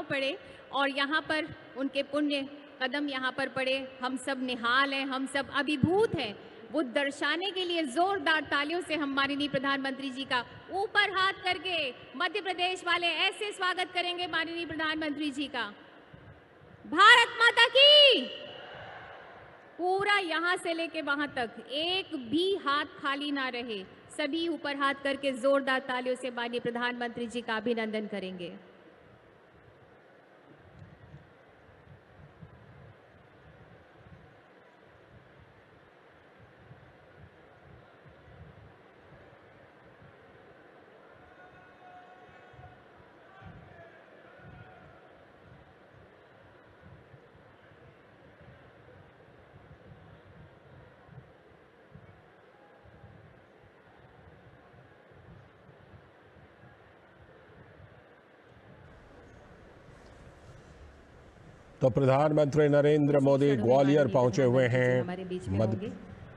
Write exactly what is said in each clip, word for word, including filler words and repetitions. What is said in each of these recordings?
पड़े और यहाँ पर उनके पुण्य कदम यहाँ पर पड़े। हम सब निहाल हैं, हम सब अभिभूत हैं। वो दर्शाने के लिए जोरदार तालियों से हम माननीय प्रधानमंत्री जी का ऊपर हाथ करके मध्य प्रदेश वाले ऐसे स्वागत करेंगे माननीय प्रधानमंत्री जी का। भारत माता की। पूरा यहाँ से लेके वहां तक एक भी हाथ खाली ना रहे, सभी ऊपर हाथ करके जोरदार तालियों से माननीय प्रधानमंत्री जी का अभिनंदन करेंगे। तो प्रधानमंत्री नरेंद्र मोदी ग्वालियर पहुंचे हुए हैं। मध्य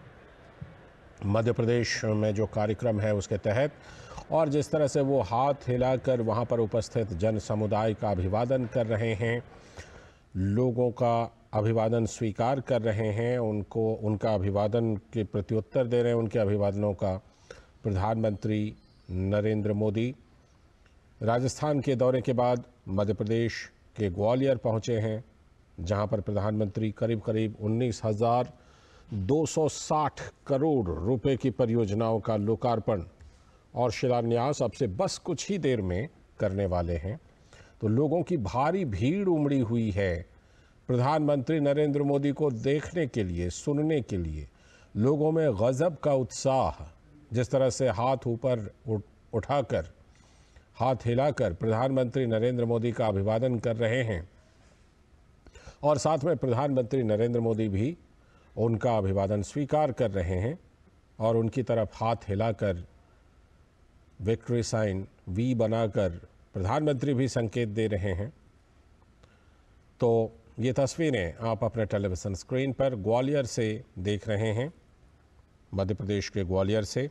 मध्य प्रदेश में जो कार्यक्रम है उसके तहत, और जिस तरह से वो हाथ हिलाकर वहां पर उपस्थित जन समुदाय का अभिवादन कर रहे हैं, लोगों का अभिवादन स्वीकार कर रहे हैं, उनको उनका अभिवादन के प्रत्युत्तर दे रहे हैं, उनके अभिवादनों का प्रधानमंत्री नरेंद्र मोदी राजस्थान के दौरे के बाद मध्य प्रदेश के ग्वालियर पहुंचे हैं, जहां पर प्रधानमंत्री करीब करीब उन्नीस हजार दो सौ साठ करोड़ रुपए की परियोजनाओं का लोकार्पण और शिलान्यास अब से बस कुछ ही देर में करने वाले हैं। तो लोगों की भारी भीड़ उमड़ी हुई है प्रधानमंत्री नरेंद्र मोदी को देखने के लिए, सुनने के लिए। लोगों में गजब का उत्साह, जिस तरह से हाथ ऊपर उठाकर, हाथ हिलाकर प्रधानमंत्री नरेंद्र मोदी का अभिवादन कर रहे हैं, और साथ में प्रधानमंत्री नरेंद्र मोदी भी उनका अभिवादन स्वीकार कर रहे हैं और उनकी तरफ हाथ हिलाकर विक्ट्री साइन वी बनाकर प्रधानमंत्री भी संकेत दे रहे हैं। तो ये तस्वीरें आप अपने टेलीविज़न स्क्रीन पर ग्वालियर से देख रहे हैं, मध्य प्रदेश के ग्वालियर से,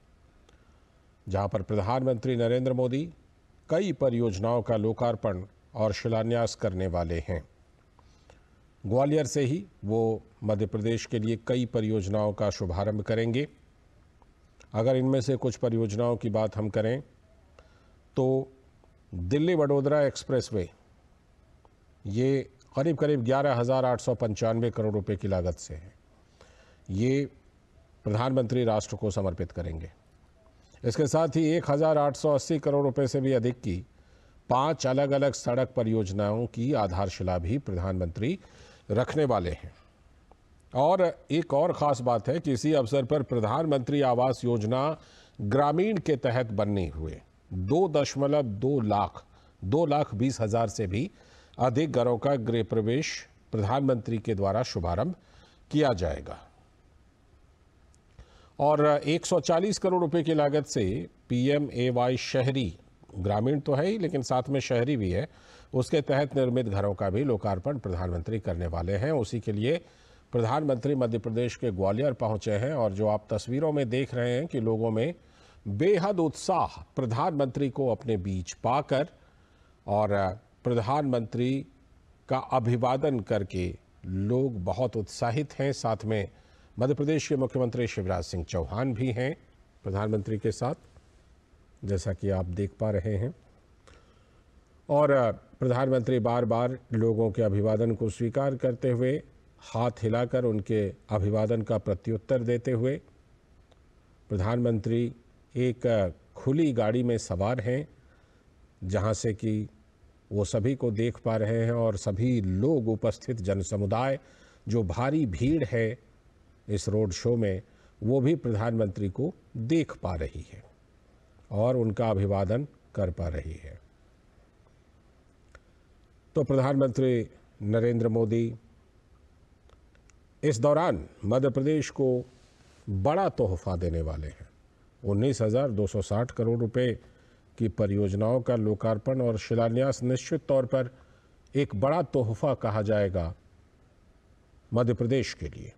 जहां पर प्रधानमंत्री नरेंद्र मोदी कई परियोजनाओं का लोकार्पण और शिलान्यास करने वाले हैं। ग्वालियर से ही वो मध्य प्रदेश के लिए कई परियोजनाओं का शुभारंभ करेंगे। अगर इनमें से कुछ परियोजनाओं की बात हम करें तो दिल्ली वडोदरा एक्सप्रेसवे, ये करीब करीब ग्यारह हज़ार आठ सौ पंचानवे करोड़ रुपए की लागत से है। ये प्रधानमंत्री राष्ट्र को समर्पित करेंगे। इसके साथ ही एक हज़ार आठ सौ अस्सी करोड़ रुपए से भी अधिक की पांच अलग अलग सड़क परियोजनाओं की आधारशिला भी प्रधानमंत्री रखने वाले हैं। और एक और ख़ास बात है कि इसी अवसर पर प्रधानमंत्री आवास योजना ग्रामीण के तहत बनने हुए दो दशमलव दो लाख दो लाख बीस हज़ार से भी अधिक घरों का गृह प्रवेश प्रधानमंत्री के द्वारा शुभारंभ किया जाएगा। और एक सौ चालीस करोड़ रुपए की लागत से पीएमएवाई शहरी, ग्रामीण तो है ही लेकिन साथ में शहरी भी है, उसके तहत निर्मित घरों का भी लोकार्पण प्रधानमंत्री करने वाले हैं। उसी के लिए प्रधानमंत्री मध्य प्रदेश के ग्वालियर पहुंचे हैं, और जो आप तस्वीरों में देख रहे हैं कि लोगों में बेहद उत्साह प्रधानमंत्री को अपने बीच पाकर और प्रधानमंत्री का अभिवादन करके लोग बहुत उत्साहित हैं। साथ में मध्य प्रदेश के मुख्यमंत्री शिवराज सिंह चौहान भी हैं प्रधानमंत्री के साथ, जैसा कि आप देख पा रहे हैं। और प्रधानमंत्री बार बार लोगों के अभिवादन को स्वीकार करते हुए, हाथ हिलाकर उनके अभिवादन का प्रत्युत्तर देते हुए, प्रधानमंत्री एक खुली गाड़ी में सवार हैं, जहां से कि वो सभी को देख पा रहे हैं, और सभी लोग, उपस्थित जन समुदाय, जो भारी भीड़ है इस रोड शो में, वो भी प्रधानमंत्री को देख पा रही है और उनका अभिवादन कर पा रही है। तो प्रधानमंत्री नरेंद्र मोदी इस दौरान मध्य प्रदेश को बड़ा तोहफा देने वाले हैं। उन्नीस हजार दो सौ साठ करोड़ रुपए की परियोजनाओं का लोकार्पण और शिलान्यास निश्चित तौर पर एक बड़ा तोहफा कहा जाएगा मध्य प्रदेश के लिए।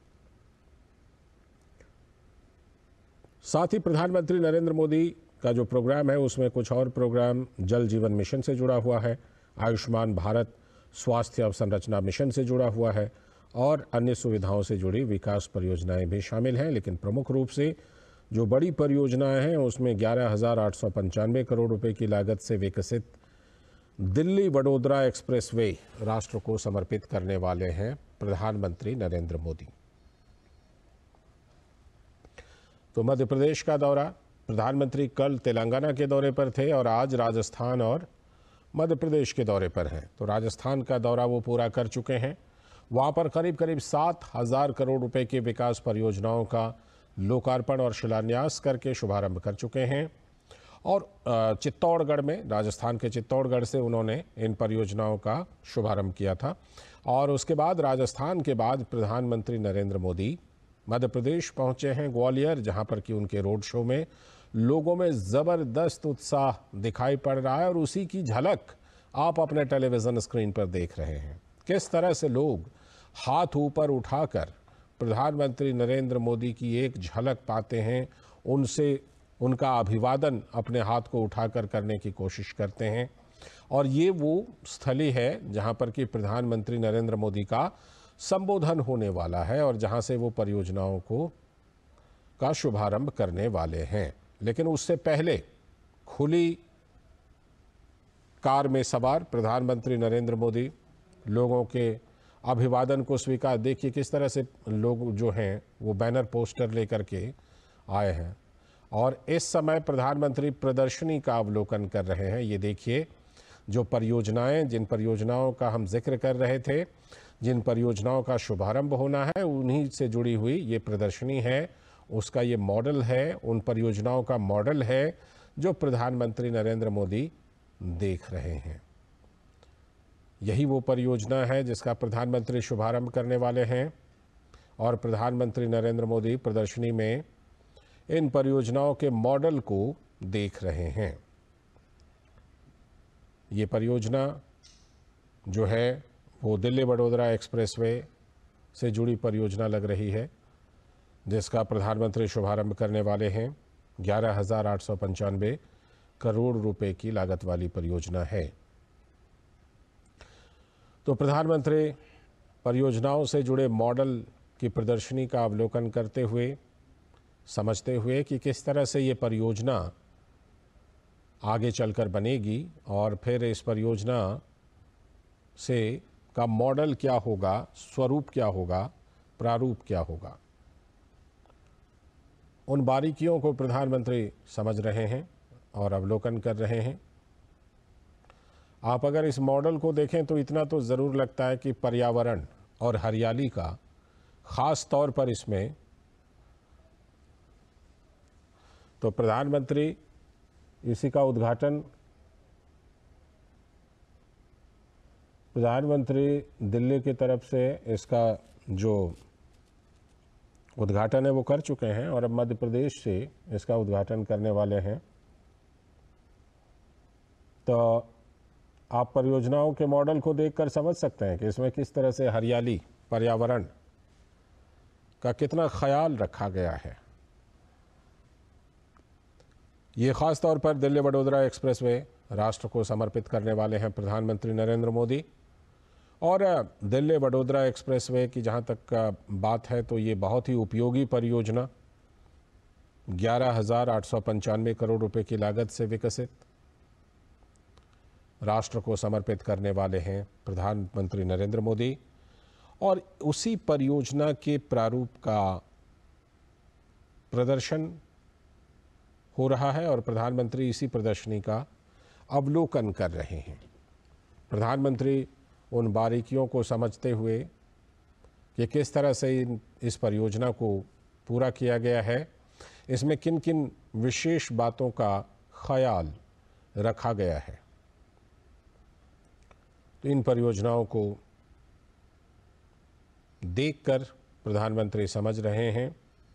साथ ही प्रधानमंत्री नरेंद्र मोदी का जो प्रोग्राम है उसमें कुछ और प्रोग्राम जल जीवन मिशन से जुड़ा हुआ है, आयुष्मान भारत स्वास्थ्य अवसंरचना मिशन से जुड़ा हुआ है और अन्य सुविधाओं से जुड़ी विकास परियोजनाएं भी शामिल हैं। लेकिन प्रमुख रूप से जो बड़ी परियोजनाएं हैं उसमें ग्यारह हज़ार आठ सौ पंचानवे करोड़ रुपए की लागत से विकसित दिल्ली वडोदरा एक्सप्रेसवे राष्ट्र को समर्पित करने वाले हैं प्रधानमंत्री नरेंद्र मोदी। तो मध्य प्रदेश का दौरा, प्रधानमंत्री कल तेलंगाना के दौरे पर थे और आज राजस्थान और मध्य प्रदेश के दौरे पर हैं। तो राजस्थान का दौरा वो पूरा कर चुके हैं। वहाँ पर करीब करीब सात हज़ार करोड़ रुपए की विकास परियोजनाओं का लोकार्पण और शिलान्यास करके शुभारंभ कर चुके हैं। और चित्तौड़गढ़ में, राजस्थान के चित्तौड़गढ़ से उन्होंने इन परियोजनाओं का शुभारंभ किया था। और उसके बाद राजस्थान के बाद प्रधानमंत्री नरेंद्र मोदी मध्य प्रदेश पहुंचे हैं ग्वालियर, जहां पर कि उनके रोड शो में लोगों में ज़बरदस्त उत्साह दिखाई पड़ रहा है और उसी की झलक आप अपने टेलीविज़न स्क्रीन पर देख रहे हैं। किस तरह से लोग हाथ ऊपर उठाकर प्रधानमंत्री नरेंद्र मोदी की एक झलक पाते हैं, उनसे उनका अभिवादन अपने हाथ को उठाकर करने की कोशिश करते हैं। और ये वो स्थली है जहां पर कि प्रधानमंत्री नरेंद्र मोदी का संबोधन होने वाला है और जहां से वो परियोजनाओं को का शुभारंभ करने वाले हैं। लेकिन उससे पहले खुली कार में सवार प्रधानमंत्री नरेंद्र मोदी लोगों के अभिवादन को स्वीकार, देखिए किस तरह से लोग जो हैं वो बैनर पोस्टर लेकर के आए हैं और इस समय प्रधानमंत्री प्रदर्शनी का अवलोकन कर रहे हैं। ये देखिए जो परियोजनाएं, जिन परियोजनाओं का हम जिक्र कर रहे थे, जिन परियोजनाओं का शुभारंभ होना है, उन्हीं से जुड़ी हुई ये प्रदर्शनी है, उसका ये मॉडल है, उन परियोजनाओं का मॉडल है जो प्रधानमंत्री नरेंद्र मोदी देख रहे हैं। यही वो परियोजना है जिसका प्रधानमंत्री शुभारंभ करने वाले हैं और प्रधानमंत्री नरेंद्र मोदी प्रदर्शनी में इन परियोजनाओं के मॉडल को देख रहे हैं। ये परियोजना जो है वो दिल्ली वडोदरा एक्सप्रेसवे से जुड़ी परियोजना लग रही है, जिसका प्रधानमंत्री शुभारंभ करने वाले हैं। ग्यारह हज़ार आठ सौ पंचानवे करोड़ रुपए की लागत वाली परियोजना है। तो प्रधानमंत्री परियोजनाओं से जुड़े मॉडल की प्रदर्शनी का अवलोकन करते हुए, समझते हुए कि किस तरह से ये परियोजना आगे चलकर बनेगी और फिर इस परियोजना से का मॉडल क्या होगा, स्वरूप क्या होगा, प्रारूप क्या होगा, उन बारीकियों को प्रधानमंत्री समझ रहे हैं और अवलोकन कर रहे हैं। आप अगर इस मॉडल को देखें तो इतना तो ज़रूर लगता है कि पर्यावरण और हरियाली का ख़ास तौर पर इसमें, तो प्रधानमंत्री इसी का उद्घाटन, प्रधानमंत्री दिल्ली की तरफ से इसका जो उद्घाटन है वो कर चुके हैं और अब मध्य प्रदेश से इसका उद्घाटन करने वाले हैं। तो आप परियोजनाओं के मॉडल को देखकर समझ सकते हैं कि इसमें किस तरह से हरियाली, पर्यावरण का कितना ख्याल रखा गया है। ये खास तौर पर दिल्ली वडोदरा एक्सप्रेसवे राष्ट्र को समर्पित करने वाले हैं प्रधानमंत्री नरेंद्र मोदी। और दिल्ली वडोदरा एक्सप्रेसवे की जहां तक का बात है तो ये बहुत ही उपयोगी परियोजना, ग्यारह हज़ार आठ सौ पंचानवे करोड़ रुपए की लागत से विकसित, राष्ट्र को समर्पित करने वाले हैं प्रधानमंत्री नरेंद्र मोदी। और उसी परियोजना के प्रारूप का प्रदर्शन हो रहा है और प्रधानमंत्री इसी प्रदर्शनी का अवलोकन कर रहे हैं। प्रधानमंत्री उन बारीकियों को समझते हुए कि किस तरह से इन इस परियोजना को पूरा किया गया है, इसमें किन किन विशेष बातों का ख्याल रखा गया है, तो इन परियोजनाओं को देखकर प्रधानमंत्री समझ रहे हैं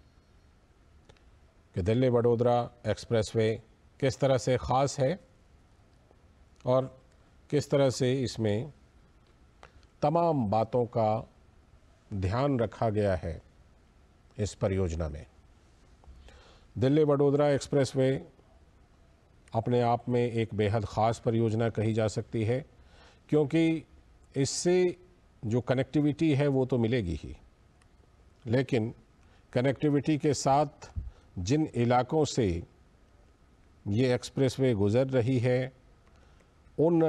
कि दिल्ली वडोदरा एक्सप्रेसवे किस तरह से ख़ास है और किस तरह से इसमें तमाम बातों का ध्यान रखा गया है। इस परियोजना में दिल्ली वडोदरा एक्सप्रेसवे अपने आप में एक बेहद ख़ास परियोजना कही जा सकती है, क्योंकि इससे जो कनेक्टिविटी है वो तो मिलेगी ही, लेकिन कनेक्टिविटी के साथ जिन इलाकों से ये एक्सप्रेसवे गुजर रही है उन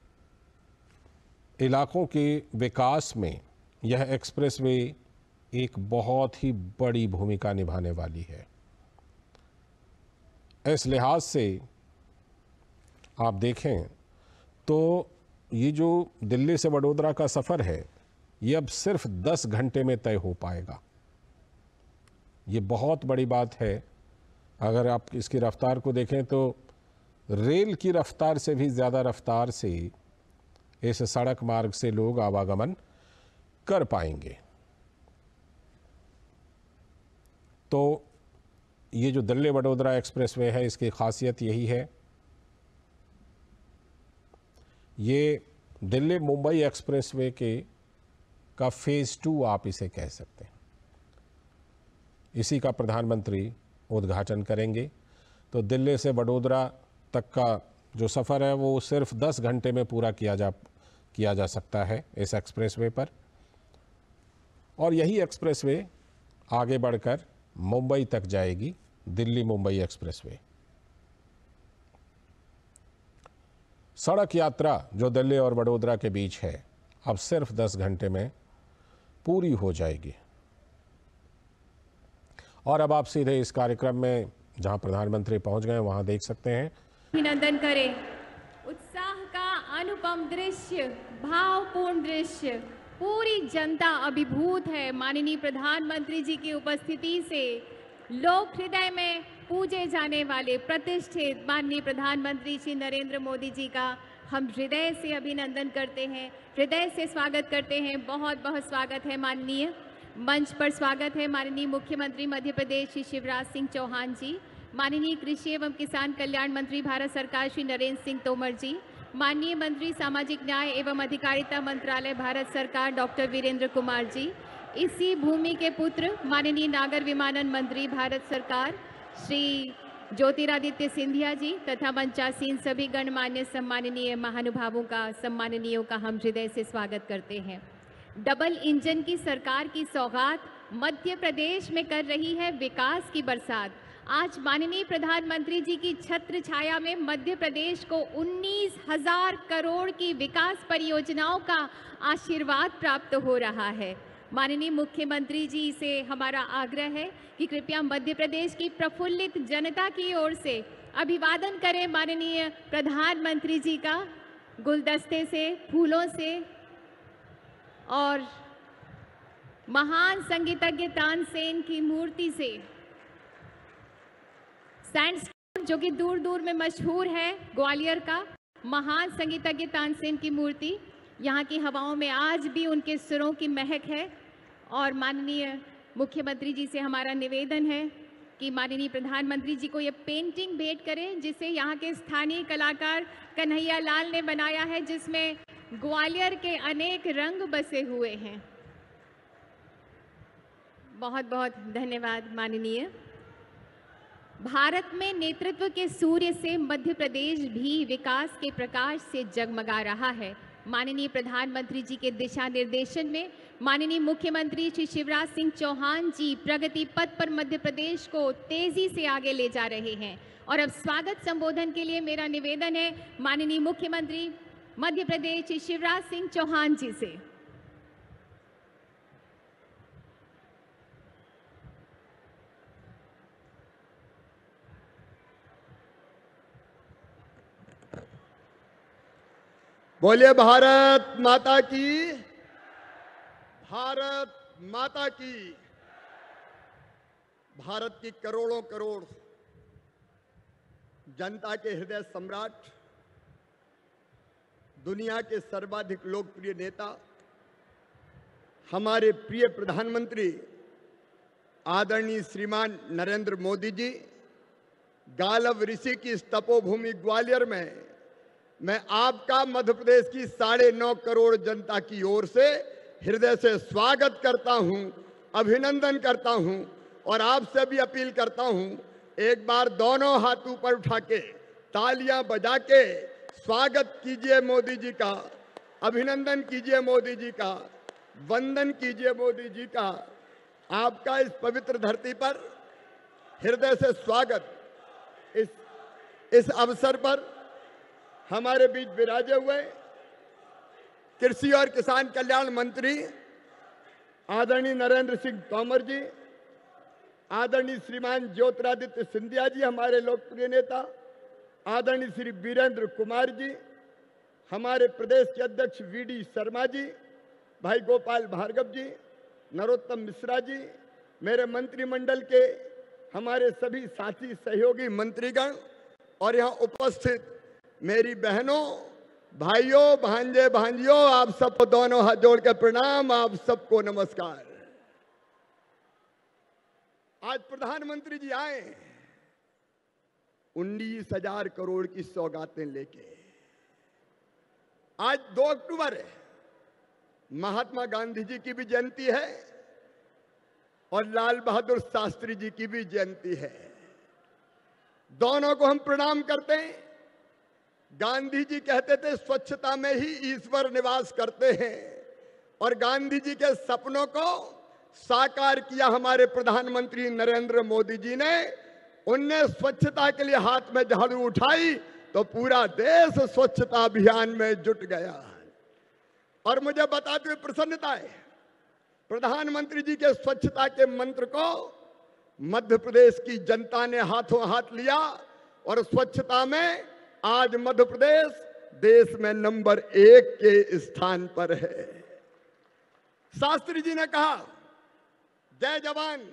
इलाकों के विकास में यह एक्सप्रेसवे एक बहुत ही बड़ी भूमिका निभाने वाली है। इस लिहाज से आप देखें तो ये जो दिल्ली से वडोदरा का सफ़र है ये अब सिर्फ दस घंटे में तय हो पाएगा। ये बहुत बड़ी बात है। अगर आप इसकी रफ्तार को देखें तो रेल की रफ्तार से भी ज़्यादा रफ्तार से इस सड़क मार्ग से लोग आवागमन कर पाएंगे। तो ये जो दिल्ली वडोदरा एक्सप्रेसवे है इसकी खासियत यही है, ये दिल्ली मुंबई एक्सप्रेसवे के का फेज़ टू आप इसे कह सकते हैं। इसी का प्रधानमंत्री उद्घाटन करेंगे। तो दिल्ली से वडोदरा तक का जो सफ़र है वो सिर्फ दस घंटे में पूरा किया जा किया जा सकता है इस एक्सप्रेसवे पर, और यही एक्सप्रेसवे आगे बढ़कर मुंबई तक जाएगी, दिल्ली मुंबई एक्सप्रेसवे। सड़क यात्रा जो दिल्ली और वडोदरा के बीच है अब सिर्फ दस घंटे में पूरी हो जाएगी। और अब आप सीधे इस कार्यक्रम में जहां प्रधानमंत्री पहुंच गए वहां देख सकते हैं। अभिनंदन करें। उत्साह का अनुपम दृश्य, भावपूर्ण दृश्य, पूरी जनता अभिभूत है माननीय प्रधानमंत्री जी की उपस्थिति से। लोक हृदय में पूजे जाने वाले प्रतिष्ठित माननीय प्रधानमंत्री श्री नरेंद्र मोदी जी का हम हृदय से अभिनंदन करते हैं, हृदय से स्वागत करते हैं। बहुत बहुत स्वागत है माननीय। मंच पर स्वागत है माननीय मुख्यमंत्री मध्य प्रदेश श्री शिवराज सिंह चौहान जी, माननीय कृषि एवं किसान कल्याण मंत्री भारत सरकार श्री नरेंद्र सिंह तोमर जी, माननीय मंत्री सामाजिक न्याय एवं अधिकारिता मंत्रालय भारत सरकार डॉक्टर वीरेंद्र कुमार जी, इसी भूमि के पुत्र माननीय नागर विमानन मंत्री भारत सरकार श्री ज्योतिरादित्य सिंधिया जी तथा मंचासीन सभी गणमान्य सम्माननीय महानुभावों का सम्माननीयों का हम हृदय से स्वागत करते हैं। डबल इंजन की सरकार की सौगात मध्य प्रदेश में कर रही है विकास की बरसात। आज माननीय प्रधानमंत्री जी की छत्र छाया में मध्य प्रदेश को उन्नीस हजार करोड़ की विकास परियोजनाओं का आशीर्वाद प्राप्त हो रहा है। माननीय मुख्यमंत्री जी से हमारा आग्रह है कि कृपया मध्य प्रदेश की प्रफुल्लित जनता की ओर से अभिवादन करें माननीय प्रधानमंत्री जी का गुलदस्ते से, फूलों से। और महान संगीतज्ञ तानसेन की मूर्ति से, सैंडस्टोन जो कि दूर दूर में मशहूर है, ग्वालियर का महान संगीतज्ञ तानसेन की मूर्ति, यहाँ की हवाओं में आज भी उनके सुरों की महक है। और माननीय मुख्यमंत्री जी से हमारा निवेदन है कि माननीय प्रधानमंत्री जी को ये पेंटिंग भेंट करें जिसे यहाँ के स्थानीय कलाकार कन्हैया लाल ने बनाया है, जिसमें ग्वालियर के अनेक रंग बसे हुए हैं। बहुत बहुत धन्यवाद माननीय। भारत में नेतृत्व के सूर्य से मध्य प्रदेश भी विकास के प्रकाश से जगमगा रहा है। माननीय प्रधानमंत्री जी के दिशा निर्देशन में माननीय मुख्यमंत्री श्री शिवराज सिंह चौहान जी प्रगति पथ पर मध्य प्रदेश को तेजी से आगे ले जा रहे हैं। और अब स्वागत संबोधन के लिए मेरा निवेदन है माननीय मुख्यमंत्री मध्य प्रदेश श्री शिवराज सिंह चौहान जी से। बोलिए भारत माता की, भारत माता की। भारत की करोड़ों करोड़ जनता के हृदय सम्राट, दुनिया के सर्वाधिक लोकप्रिय नेता, हमारे प्रिय प्रधानमंत्री आदरणीय श्रीमान नरेंद्र मोदी जी, गालव ऋषि की इस तपोभूमि ग्वालियर में मैं आपका मध्य प्रदेश की साढ़े नौ करोड़ जनता की ओर से हृदय से स्वागत करता हूं, अभिनंदन करता हूं और आपसे भी अपील करता हूं, एक बार दोनों हाथ ऊपर उठा के तालियां बजा के स्वागत कीजिए मोदी जी का। अभिनंदन कीजिए मोदी जी का, वंदन कीजिए मोदी जी का। आपका इस पवित्र धरती पर हृदय से स्वागत। इस इस अवसर पर हमारे बीच विराजे हुए कृषि और किसान कल्याण मंत्री आदरणीय नरेंद्र सिंह तोमर जी, आदरणीय श्रीमान ज्योतिरादित्य सिंधिया जी, हमारे लोकप्रिय नेता, आदरणीय श्री वीरेंद्र कुमार जी, हमारे प्रदेश के अध्यक्ष वी डी शर्मा जी, भाई गोपाल भार्गव जी, नरोत्तम मिश्रा जी, मेरे मंत्रिमंडल के हमारे सभी साथी सहयोगी मंत्रीगण और यहाँ उपस्थित मेरी बहनों, भाइयों, भांजे भांजियों, आप सबको दोनों हाथ जोड़ के प्रणाम, आप सबको नमस्कार। आज प्रधानमंत्री जी आए उन्नीस हजार करोड़ की सौगातें लेके। आज दो अक्टूबर है, महात्मा गांधी जी की भी जयंती है और लाल बहादुर शास्त्री जी की भी जयंती है। दोनों को हम प्रणाम करते हैं। गांधी जी कहते थे स्वच्छता में ही ईश्वर निवास करते हैं, और गांधी जी के सपनों को साकार किया हमारे प्रधानमंत्री नरेंद्र मोदी जी ने। उनने स्वच्छता के लिए हाथ में झाड़ू उठाई तो पूरा देश स्वच्छता अभियान में जुट गया। और मुझे बताते हुए प्रसन्नता है, प्रधानमंत्री जी के स्वच्छता के मंत्र को मध्य प्रदेश की जनता ने हाथों हाथ लिया और स्वच्छता में आज मध्य प्रदेश देश में नंबर एक के स्थान पर है। शास्त्री जी ने कहा, जय जवान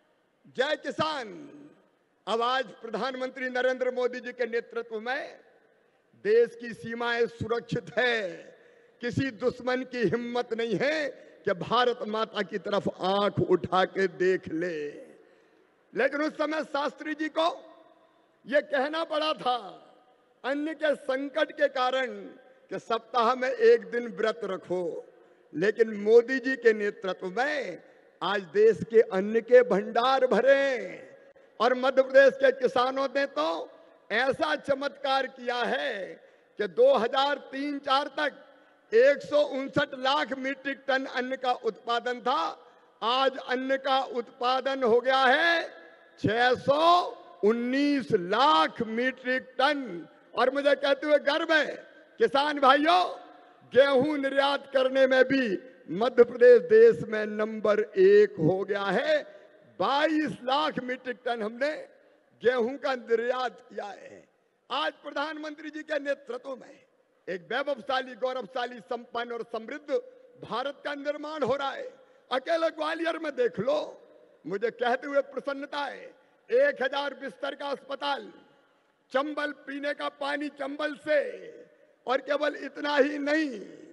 जय किसान। अब आज प्रधानमंत्री नरेंद्र मोदी जी के नेतृत्व में देश की सीमाएं सुरक्षित है। किसी दुश्मन की हिम्मत नहीं है कि भारत माता की तरफ आंख उठा के देख ले। लेकिन उस समय शास्त्री जी को यह कहना पड़ा था अन्न के संकट के कारण कि सप्ताह में एक दिन व्रत रखो। लेकिन मोदी जी के नेतृत्व में आज देश के अन्न के भंडार भरे और मध्य प्रदेश के किसानों ने तो ऐसा चमत्कार किया है कि दो हज़ार तीन चार तक एक सौ उनसठ लाख मीट्रिक टन अन्न का उत्पादन था। आज अन्न का उत्पादन हो गया है छह सौ उन्नीस लाख मीट्रिक टन। और मुझे कहते हुए गर्व है, किसान भाइयों, गेहूं निर्यात करने में भी मध्य प्रदेश देश में नंबर एक हो गया है। बाईस लाख मीट्रिक टन हमने गेहूं का निर्यात किया है। आज प्रधानमंत्री जी के नेतृत्व में एक वैभवशाली, गौरवशाली, संपन्न और समृद्ध भारत का निर्माण हो रहा है। अकेले ग्वालियर में देख लो, मुझे कहते हुए प्रसन्नता है, एक हजार बिस्तर का अस्पताल, चंबल पीने का पानी चंबल से, और केवल इतना ही नहीं,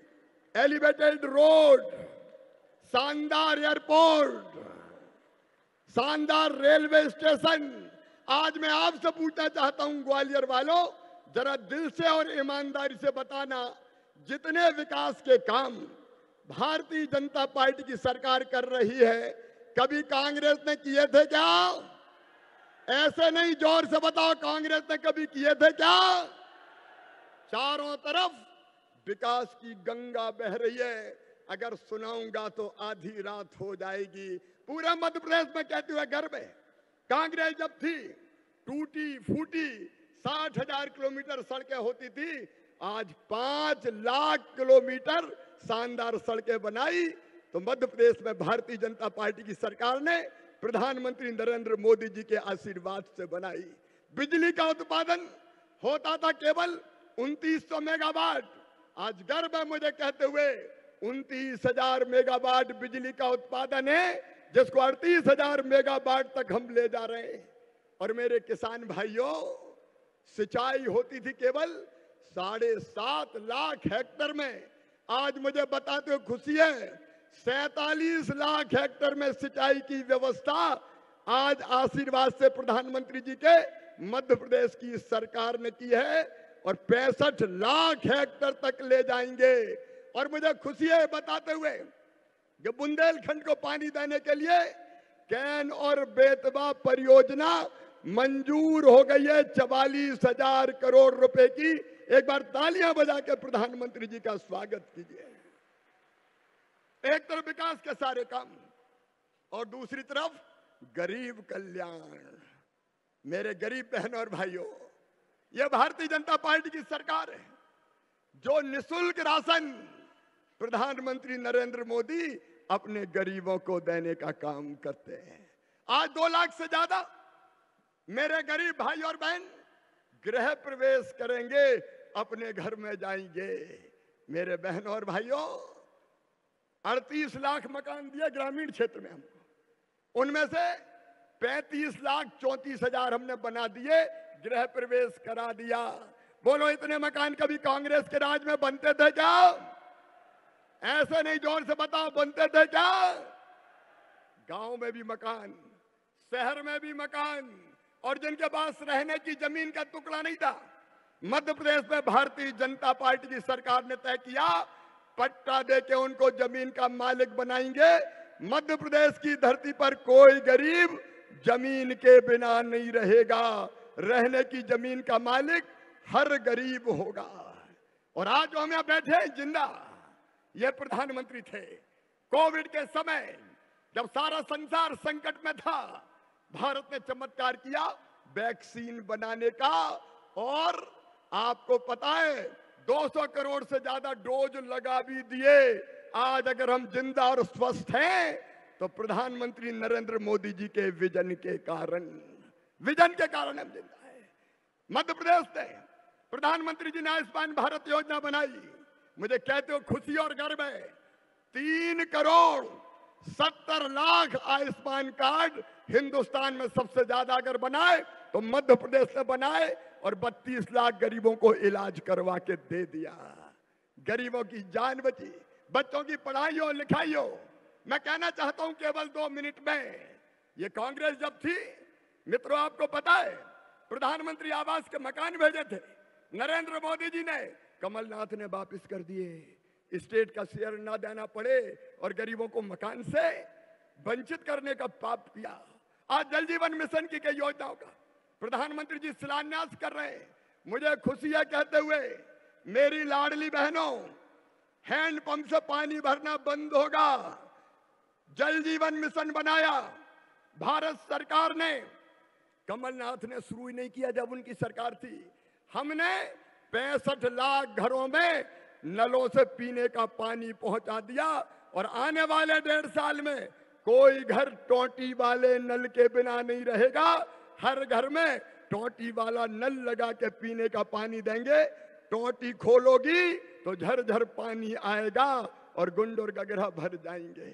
एलिवेटेड रोड, शानदार एयरपोर्ट, शानदार रेलवे स्टेशन। आज मैं आपसे पूछना चाहता हूं ग्वालियर वालों, जरा दिल से और ईमानदारी से बताना, जितने विकास के काम भारतीय जनता पार्टी की सरकार कर रही है, कभी कांग्रेस ने किए थे क्या? ऐसे नहीं, जोर से बताओ, कांग्रेस ने कभी किए थे क्या? चारों तरफ विकास की गंगा बह रही है। अगर सुनाऊंगा तो आधी रात हो जाएगी। पूरे मध्य प्रदेश में कहते हुए गर्व है, कांग्रेस जब थी टूटी फूटी साठ हजार किलोमीटर सड़कें होती थी, आज पांच लाख किलोमीटर शानदार सड़कें बनाई तो मध्य प्रदेश में भारतीय जनता पार्टी की सरकार ने प्रधानमंत्री नरेंद्र मोदी जी के आशीर्वाद से बनाई। बिजली का उत्पादन होता था केवल उनतीस सौ मेगावाट, आज गर्व है मुझे कहते हुए उनतीस हजार मेगावाट बिजली का उत्पादन है, जिसको अड़तीस हजार मेगावाट तक हम ले जा रहे हैं। और मेरे किसान भाइयों, सिंचाई होती थी केवल साढ़े सात लाख हेक्टेयर में, आज मुझे बताते हुए खुशी है सैतालीस लाख हेक्टेयर में सिंचाई की व्यवस्था आज आशीर्वाद से प्रधानमंत्री जी के मध्य प्रदेश की सरकार ने की है, और पैंसठ लाख हेक्टेयर तक ले जाएंगे। और मुझे खुशी है बताते हुए कि बुंदेलखंड को पानी देने के लिए कैन और बेतवा परियोजना मंजूर हो गई है। चवालीस हजार करोड़ रुपए की एक बार तालियां बजा के प्रधानमंत्री जी का स्वागत कीजिए। एक तरफ विकास के सारे काम और दूसरी तरफ गरीब कल्याण। मेरे गरीब बहनों और भाइयों, यह भारतीय जनता पार्टी की सरकार है जो निःशुल्क राशन प्रधानमंत्री नरेंद्र मोदी अपने गरीबों को देने का काम करते हैं। आज दो लाख से ज्यादा मेरे गरीब भाई और बहन गृह प्रवेश करेंगे, अपने घर में जाएंगे। मेरे बहनों और भाइयों, अड़तीस लाख मकान दिए ग्रामीण क्षेत्र में हमको, उनमें से पैंतीस लाख चौंतीस हजार हमने बना दिए, गृह प्रवेश करा दिया। बोलो, इतने मकान कभी कांग्रेस के राज में बनते थे क्या? ऐसे नहीं, जोर से बताओ, बनते थे क्या? गांव में भी मकान, शहर में भी मकान, और जिनके पास रहने की जमीन का टुकड़ा नहीं था, मध्य प्रदेश में भारतीय जनता पार्टी की सरकार ने तय किया पट्टा देके उनको जमीन का मालिक बनाएंगे। मध्य प्रदेश की धरती पर कोई गरीब जमीन के बिना नहीं रहेगा, रहने की जमीन का मालिक हर गरीब होगा। और आज जो हम यहाँ बैठे हैं जिंदा, ये प्रधानमंत्री थे। कोविड के समय जब सारा संसार संकट में था, भारत ने चमत्कार किया वैक्सीन बनाने का, और आपको पता है दो सौ करोड़ से ज्यादा डोज लगा भी दिए। आज अगर हम जिंदा और स्वस्थ हैं तो प्रधानमंत्री नरेंद्र मोदी जी के विजन के कारण, विजन के कारण हम जिंदा हैं। मध्य प्रदेश ने, प्रधानमंत्री जी ने आयुष्मान भारत योजना बनाई। मुझे कहते हो खुशी और गर्व है, तीन करोड़ सत्तर लाख आयुष्मान कार्ड हिंदुस्तान में सबसे ज्यादा अगर बनाए तो मध्य प्रदेश ने बनाए, और बत्तीस लाख गरीबों को इलाज करवा के दे दिया। गरीबों की जान बची, बच्चों की पढ़ाई हो, लिखाई हो। मैं कहना चाहता हूं केवल दो मिनट में, ये कांग्रेस जब थी, मित्रों आपको पता है प्रधानमंत्री आवास के मकान भेजे थे, नरेंद्र मोदी जी ने, कमलनाथ ने वापस कर दिए। स्टेट का शेयर ना देना पड़े और गरीबों को मकान से वंचित करने का पाप किया। आज जल जीवन मिशन की कई योजनाओं का प्रधानमंत्री जी शिलान्यास कर रहे हैं। मुझे खुशी है कहते हुए, मेरी लाडली बहनों, हैंडपंप से पानी भरना बंद होगा। जल जीवन मिशन बनाया भारत सरकार ने, कमलनाथ ने शुरू ही नहीं किया जब उनकी सरकार थी। हमने पैंसठ लाख घरों में नलों से पीने का पानी पहुंचा दिया, और आने वाले डेढ़ साल में कोई घर टोटी वाले नल के बिना नहीं रहेगा। हर घर में टोटी वाला नल लगा के पीने का पानी देंगे। टोटी खोलोगी तो झरझर पानी आएगा और गुंड और गगरा भर जाएंगे।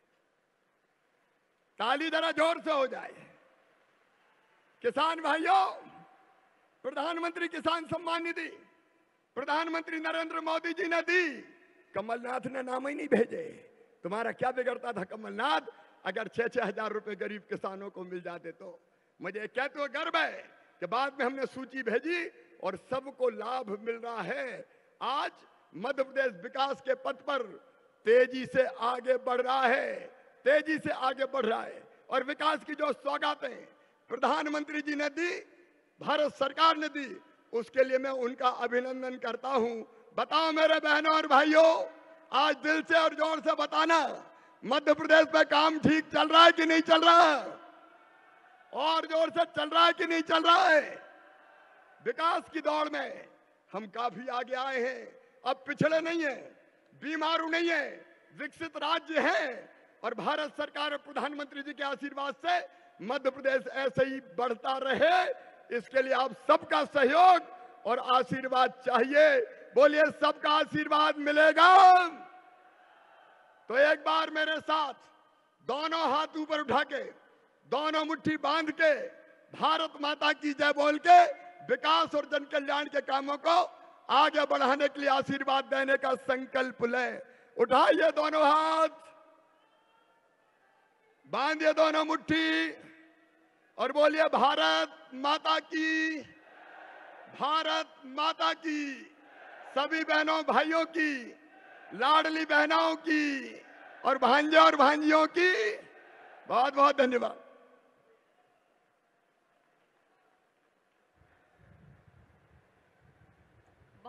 ताली जरा जोर से हो जाए। किसान भाइयों, प्रधानमंत्री किसान सम्मान निधि प्रधानमंत्री नरेंद्र मोदी जी ने दी, कमलनाथ ने नाम ही नहीं भेजे। तुम्हारा क्या बिगड़ता था कमलनाथ, अगर छह छह हजार रुपए गरीब किसानों को मिल जाते तो। मुझे कहते हुए गर्व है कि बाद में हमने सूची भेजी और सबको लाभ मिल रहा है। आज मध्य प्रदेश विकास के पथ पर तेजी से आगे बढ़ रहा है, तेजी से आगे बढ़ रहा है। और विकास की जो सौगातें प्रधानमंत्री जी ने दी, भारत सरकार ने दी, उसके लिए मैं उनका अभिनंदन करता हूं। बताओ मेरे बहनों और भाइयों, आज दिल से और जोर से बताना, मध्य प्रदेश में काम ठीक चल रहा है कि नहीं चल रहा है? और जोर से चल रहा है कि नहीं चल रहा है? विकास की दौड़ में हम काफी आगे आए हैं, अब पिछड़े नहीं है, बीमारू नहीं है, विकसित राज्य है। और भारत सरकार और प्रधानमंत्री जी के आशीर्वाद से मध्य प्रदेश ऐसे ही बढ़ता रहे, इसके लिए आप सबका सहयोग और आशीर्वाद चाहिए। बोलिए, सबका आशीर्वाद मिलेगा तो एक बार मेरे साथ दोनों हाथ ऊपर उठा के, दोनों मुट्ठी बांध के, भारत माता की जय बोल के विकास और जन कल्याण के कामों को आगे बढ़ाने के लिए आशीर्वाद देने का संकल्प लें। उठाइए दोनों हाथ, बांधिए दोनों मुट्ठी और बोलिए, भारत माता की, भारत माता की, सभी बहनों भाइयों की, लाडली बहनों की और भांजे और भांजियों की बहुत बहुत धन्यवाद।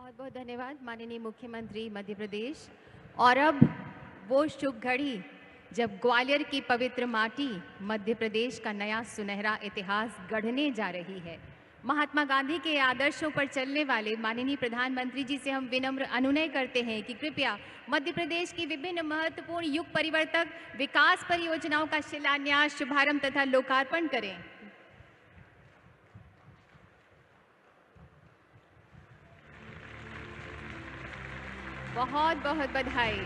बहुत बहुत धन्यवाद माननीय मुख्यमंत्री मध्य प्रदेश। और अब वो शुभ घड़ी जब ग्वालियर की पवित्र माटी मध्य प्रदेश का नया सुनहरा इतिहास गढ़ने जा रही है। महात्मा गांधी के आदर्शों पर चलने वाले माननीय प्रधानमंत्री जी से हम विनम्र अनुनय करते हैं कि कृपया मध्य प्रदेश की विभिन्न महत्वपूर्ण युग परिवर्तक विकास परियोजनाओं का शिलान्यास, शुभारंभ तथा लोकार्पण करें। बहुत बहुत बधाई।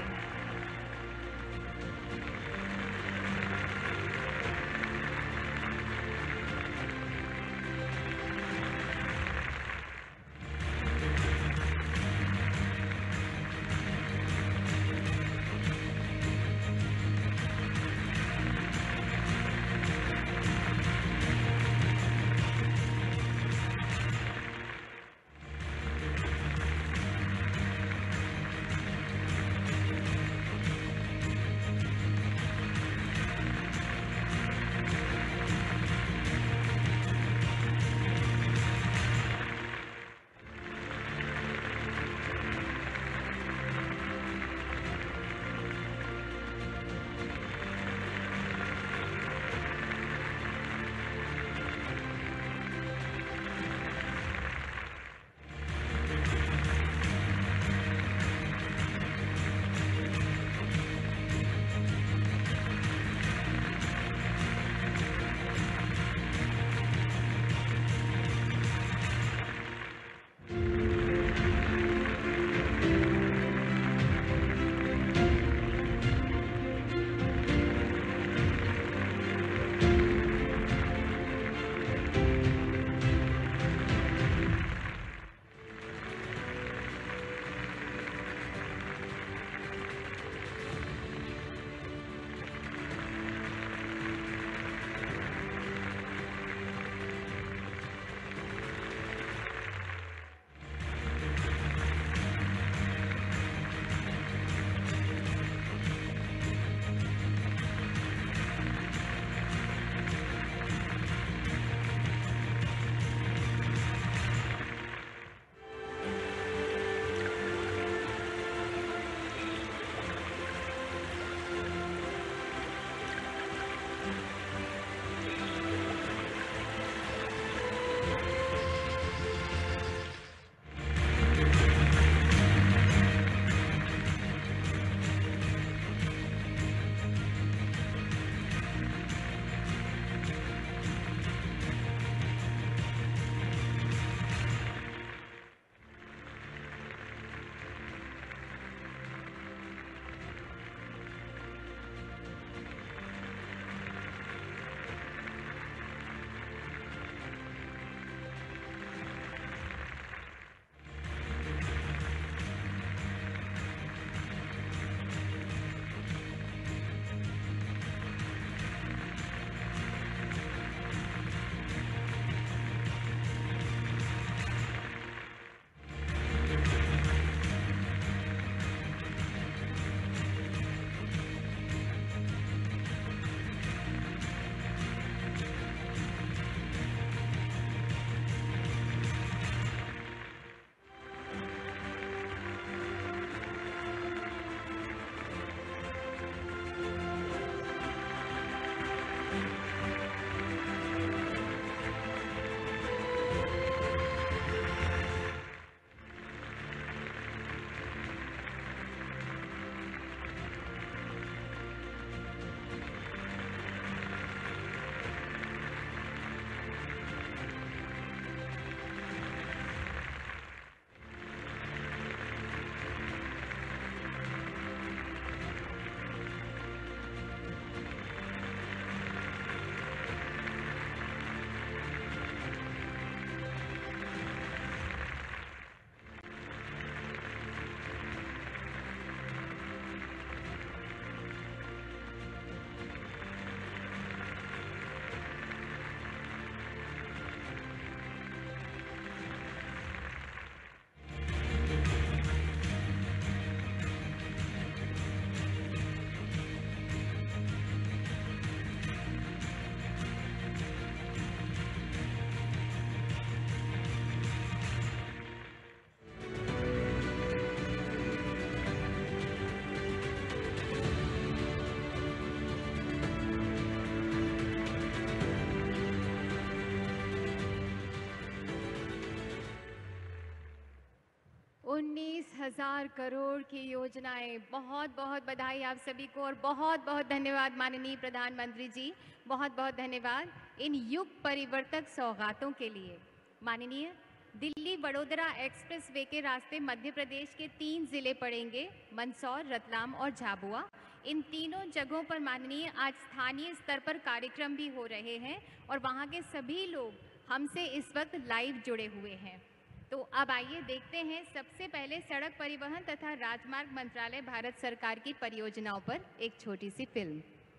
हजार करोड़ की योजनाएं, बहुत बहुत बधाई आप सभी को और बहुत बहुत धन्यवाद माननीय प्रधानमंत्री जी, बहुत बहुत धन्यवाद इन युग परिवर्तक सौगातों के लिए। माननीय, दिल्ली वडोदरा एक्सप्रेस वे के रास्ते मध्य प्रदेश के तीन जिले पड़ेंगे, मंदसौर, रतलाम और झाबुआ। इन तीनों जगहों पर माननीय आज स्थानीय स्तर पर कार्यक्रम भी हो रहे हैं और वहाँ के सभी लोग हमसे इस वक्त लाइव जुड़े हुए हैं। तो अब आइए देखते हैं सबसे पहले सड़क परिवहन तथा राजमार्ग मंत्रालय भारत सरकार की परियोजनाओं पर एक छोटी सी फिल्म।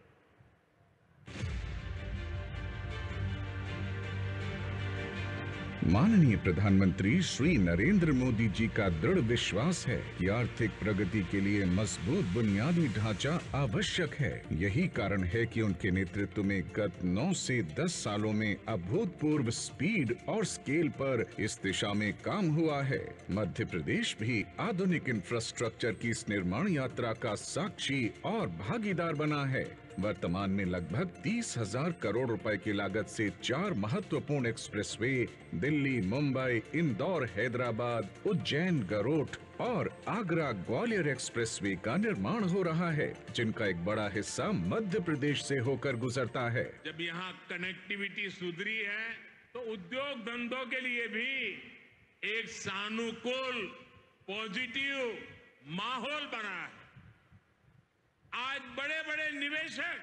माननीय प्रधानमंत्री श्री नरेंद्र मोदी जी का दृढ़ विश्वास है कि आर्थिक प्रगति के लिए मजबूत बुनियादी ढांचा आवश्यक है। यही कारण है कि उनके नेतृत्व में गत नौ से दस सालों में अभूतपूर्व स्पीड और स्केल पर इस दिशा में काम हुआ है। मध्य प्रदेश भी आधुनिक इंफ्रास्ट्रक्चर की इस निर्माण यात्रा का साक्षी और भागीदार बना है। वर्तमान में लगभग तीस हजार करोड़ रुपए की लागत से चार महत्वपूर्ण एक्सप्रेसवे दिल्ली, मुंबई, इंदौर, हैदराबाद, उज्जैन, गरोठ और आगरा ग्वालियर एक्सप्रेसवे का निर्माण हो रहा है, जिनका एक बड़ा हिस्सा मध्य प्रदेश से होकर गुजरता है। जब यहाँ कनेक्टिविटी सुधरी है तो उद्योग धंधों के लिए भी एक सानुकूल पॉजिटिव माहौल बना है। आज बड़े बड़े निवेशक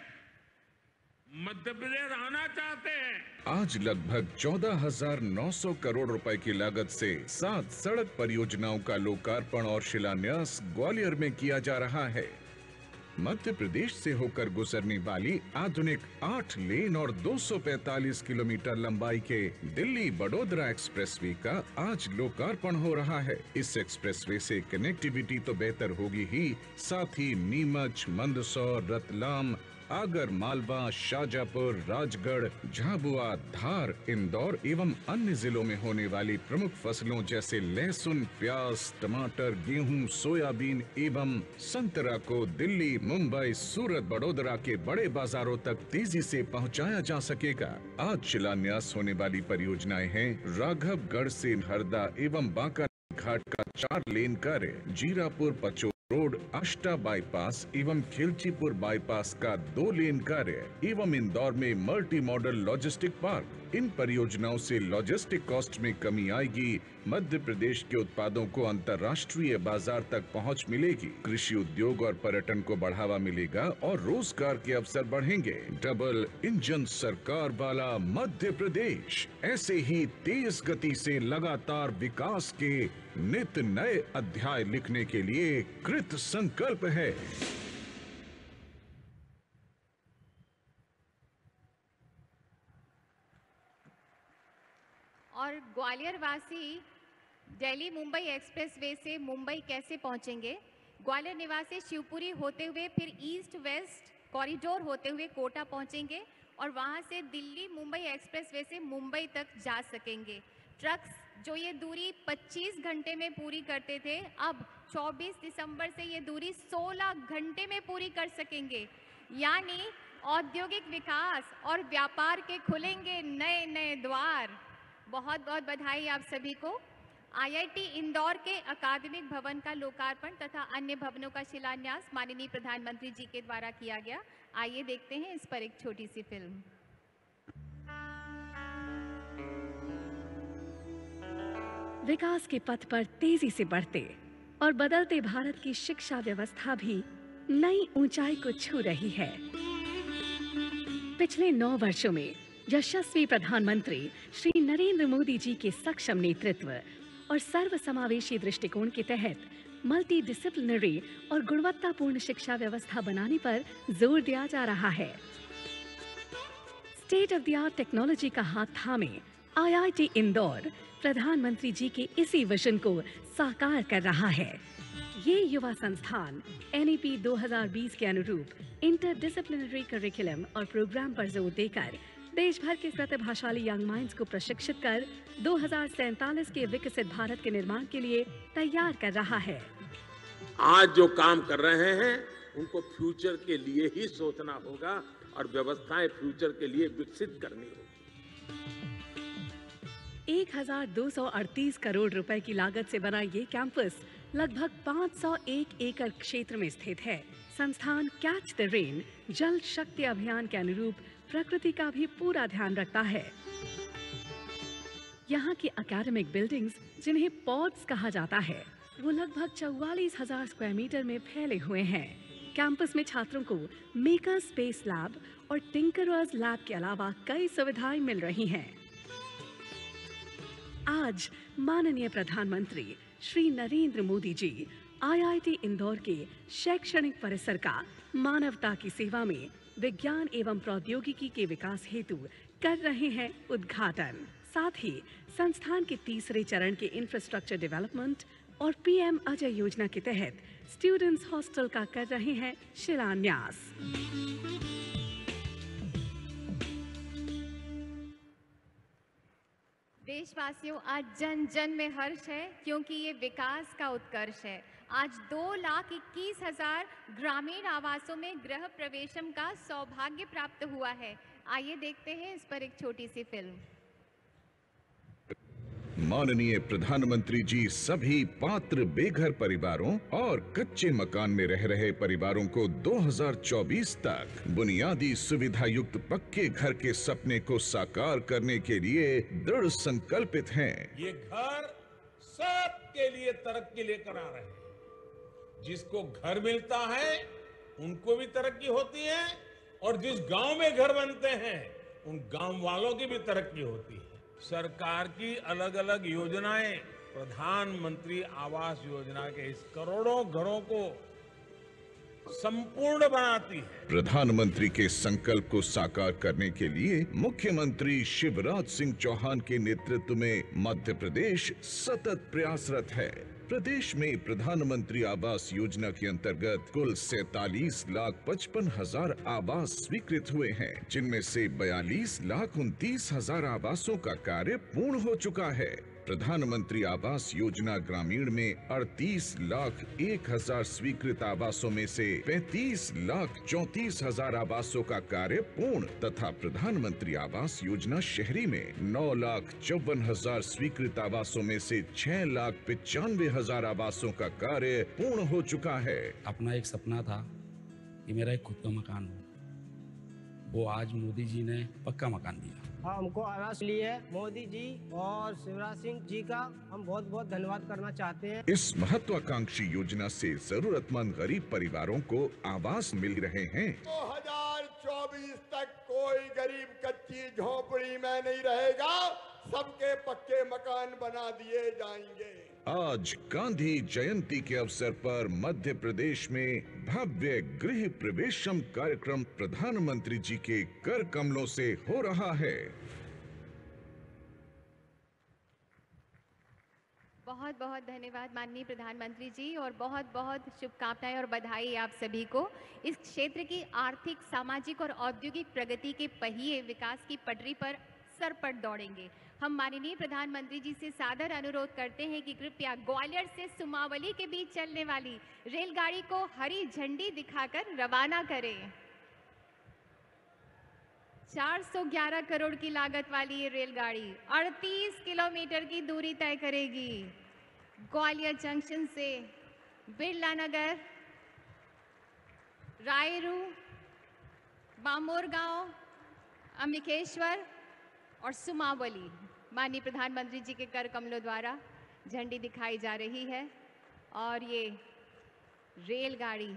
मध्य प्रदेश आना चाहते हैं। आज लगभग चौदह हजार नौ सौ करोड़ रुपए की लागत से सात सड़क परियोजनाओं का लोकार्पण और शिलान्यास ग्वालियर में किया जा रहा है। मध्य प्रदेश से होकर गुजरने वाली आधुनिक आठ लेन और दो सौ पैंतालीस किलोमीटर लंबाई के दिल्ली वडोदरा एक्सप्रेसवे का आज लोकार्पण हो रहा है। इस एक्सप्रेसवे से कनेक्टिविटी तो बेहतर होगी ही, साथ ही नीमच, मंदसौर, रतलाम, आगर मालवा, शाजापुर, राजगढ़, झाबुआ, धार, इंदौर एवं अन्य जिलों में होने वाली प्रमुख फसलों जैसे लहसुन, प्याज, टमाटर, गेहूं, सोयाबीन एवं संतरा को दिल्ली, मुंबई, सूरत, बड़ोदरा के बड़े बाजारों तक तेजी से पहुंचाया जा सकेगा। आज शिलान्यास होने वाली परियोजनाएं हैं राघवगढ़ से हरदा एवं बांका घाट का चार लेन कार्य, जीरापुर पचोर रोड, आष्टा बाईपास एवं खिलचीपुर बाईपास का दो लेन कार्य एवं इंदौर में मल्टी मॉडल लॉजिस्टिक पार्क। इन परियोजनाओं से लॉजिस्टिक कॉस्ट में कमी आएगी, मध्य प्रदेश के उत्पादों को अंतर्राष्ट्रीय बाजार तक पहुंच मिलेगी, कृषि उद्योग और पर्यटन को बढ़ावा मिलेगा और रोजगार के अवसर बढ़ेंगे। डबल इंजन सरकार वाला मध्य प्रदेश ऐसे ही तेज गति से लगातार विकास के नित नए अध्याय लिखने के लिए कृत संकल्प है। और ग्वालियर वासी दिल्ली मुंबई एक्सप्रेसवे से मुंबई कैसे पहुंचेंगे? ग्वालियर निवासी शिवपुरी होते हुए फिर ईस्ट वेस्ट कॉरिडोर होते हुए कोटा पहुंचेंगे और वहां से दिल्ली मुंबई एक्सप्रेसवे से मुंबई तक जा सकेंगे। ट्रक्स जो ये दूरी पच्चीस घंटे में पूरी करते थे, अब चौबीस दिसंबर से ये दूरी सोलह घंटे में पूरी कर सकेंगे। यानी औद्योगिक विकास और व्यापार के खुलेंगे नए नए द्वार। बहुत बहुत बधाई आप सभी को। आईआईटी इंदौर के अकादमिक भवन का लोकार्पण तथा अन्य भवनों का शिलान्यास माननीय प्रधानमंत्री जी के द्वारा किया गया। आइए देखते हैं इस पर एक छोटी सी फिल्म। विकास के पथ पर तेजी से बढ़ते और बदलते भारत की शिक्षा व्यवस्था भी नई ऊंचाई को छू रही है। पिछले नौ वर्षों में यशस्वी प्रधानमंत्री श्री नरेंद्र मोदी जी के सक्षम नेतृत्व और सर्वसमावेशी दृष्टिकोण के तहत मल्टी डिसिप्लिनरी और गुणवत्तापूर्ण शिक्षा व्यवस्था बनाने पर जोर दिया जा रहा है। State of the art technology का हाथ थामे आईआईटी इंदौर प्रधानमंत्री जी के इसी विजन को साकार कर रहा है। ये युवा संस्थान एनईपी दो हज़ार बीस के अनुरूप इंटर डिसिप्लिनरी करिकुलम और प्रोग्राम पर जोर देकर देश भर के प्रतिभाशाली यंग माइंड्स को प्रशिक्षित कर दो हज़ार सैंतालीस के विकसित भारत के निर्माण के लिए तैयार कर रहा है। आज जो काम कर रहे हैं उनको फ्यूचर के लिए ही सोचना होगा और व्यवस्थाएं फ्यूचर के लिए विकसित करनी होगी। एक हजार दो सौ अड़तीस करोड़ रुपए की लागत से बना ये कैंपस लगभग पाँच सौ एक एकड़ क्षेत्र में स्थित है। संस्थान कैच द रेन जल शक्ति अभियान के अनुरूप प्रकृति का भी पूरा ध्यान रखता है। यहाँ की एकेडमिक बिल्डिंग्स, जिन्हें पॉड्स कहा जाता है, वो लगभग चौवालीस हजार स्क्वायर मीटर में फैले हुए हैं। कैंपस में छात्रों को मेकर स्पेस लैब और टिंकरर्स लैब के अलावा कई सुविधाएं मिल रही हैं। आज माननीय प्रधानमंत्री Shri Narendra Modi ji I I T Indore के शैक्षणिक परिसर का मानवता की सेवा में विज्ञान एवं प्रौद्योगिकी के विकास हेतु कर रहे हैं उद्घाटन। साथ ही संस्थान के तीसरे चरण के इंफ्रास्ट्रक्चर डेवलपमेंट और पी एम अजय योजना के तहत स्टूडेंट्स हॉस्टल का कर रहे हैं शिलान्यास। देशवासियों, आज जन जन में हर्ष है क्योंकि ये विकास का उत्कर्ष है। आज दो लाख इक्कीस हजार ग्रामीण आवासों में गृह प्रवेशम का सौभाग्य प्राप्त हुआ है। आइए देखते हैं इस पर एक छोटी सी फिल्म। माननीय प्रधानमंत्री जी सभी पात्र बेघर परिवारों और कच्चे मकान में रह रहे परिवारों को दो हज़ार चौबीस तक बुनियादी सुविधा युक्त पक्के घर के सपने को साकार करने के लिए दृढ़ संकल्पित हैं। ये घर सबके लिए तरक्की लेकर आ रहे हैं। जिसको घर मिलता है उनको भी तरक्की होती है और जिस गांव में घर बनते हैं उन गांव वालों की भी तरक्की होती है। सरकार की अलग अलग योजनाएं प्रधानमंत्री आवास योजना के इस करोड़ों घरों को संपूर्ण बनाती है। प्रधानमंत्री के संकल्प को साकार करने के लिए मुख्यमंत्री शिवराज सिंह चौहान के नेतृत्व में मध्य प्रदेश सतत प्रयासरत है। प्रदेश में प्रधानमंत्री आवास योजना के अंतर्गत कुल सैतालीस लाख पचपन हजार आवास स्वीकृत हुए हैं, जिनमें से बयालीस लाख उनतीस हजार आवासों का कार्य पूर्ण हो चुका है। प्रधानमंत्री आवास योजना ग्रामीण में अड़तीस लाख एक हजार स्वीकृत आवासों में से पैंतीस लाख चौंतीस हजार आवासों का कार्य पूर्ण तथा प्रधानमंत्री आवास योजना शहरी में नौ लाख चौवन हजार स्वीकृत आवासों में से छह लाख पचानवे हजार आवासों का कार्य पूर्ण हो चुका है। अपना एक सपना था कि मेरा एक खुद का मकान हो, वो आज मोदी जी ने पक्का मकान दिया। हमको आवास लिए मोदी जी और शिवराज सिंह जी का हम बहुत बहुत धन्यवाद करना चाहते हैं। इस महत्वाकांक्षी योजना से जरूरतमंद गरीब परिवारों को आवास मिल रहे हैं। दो हज़ार चौबीस तक कोई गरीब कच्ची झोपड़ी में नहीं रहेगा, सबके पक्के मकान बना दिए जाएंगे। आज गांधी जयंती के अवसर पर मध्य प्रदेश में भव्य गृह प्रवेशम कार्यक्रम प्रधानमंत्री जी के कर कमलों से हो रहा है। बहुत बहुत धन्यवाद माननीय प्रधानमंत्री जी और बहुत बहुत शुभकामनाएं और बधाई आप सभी को। इस क्षेत्र की आर्थिक, सामाजिक और औद्योगिक प्रगति के पहिए विकास की पटरी पर सरपट दौड़ेंगे। हम माननीय प्रधानमंत्री जी से सादर अनुरोध करते हैं कि कृपया ग्वालियर से सुमावली के बीच चलने वाली रेलगाड़ी को हरी झंडी दिखाकर रवाना करें। चार सौ ग्यारह करोड़ की लागत वाली ये रेलगाड़ी अड़तीस किलोमीटर की दूरी तय करेगी। ग्वालियर जंक्शन से बिरला नगर, रायरू, बामोर गांव, अंबिकेश्वर और सुमावली माननीय प्रधानमंत्री जी के कर कमलों द्वारा झंडी दिखाई जा रही है। और ये रेलगाड़ी,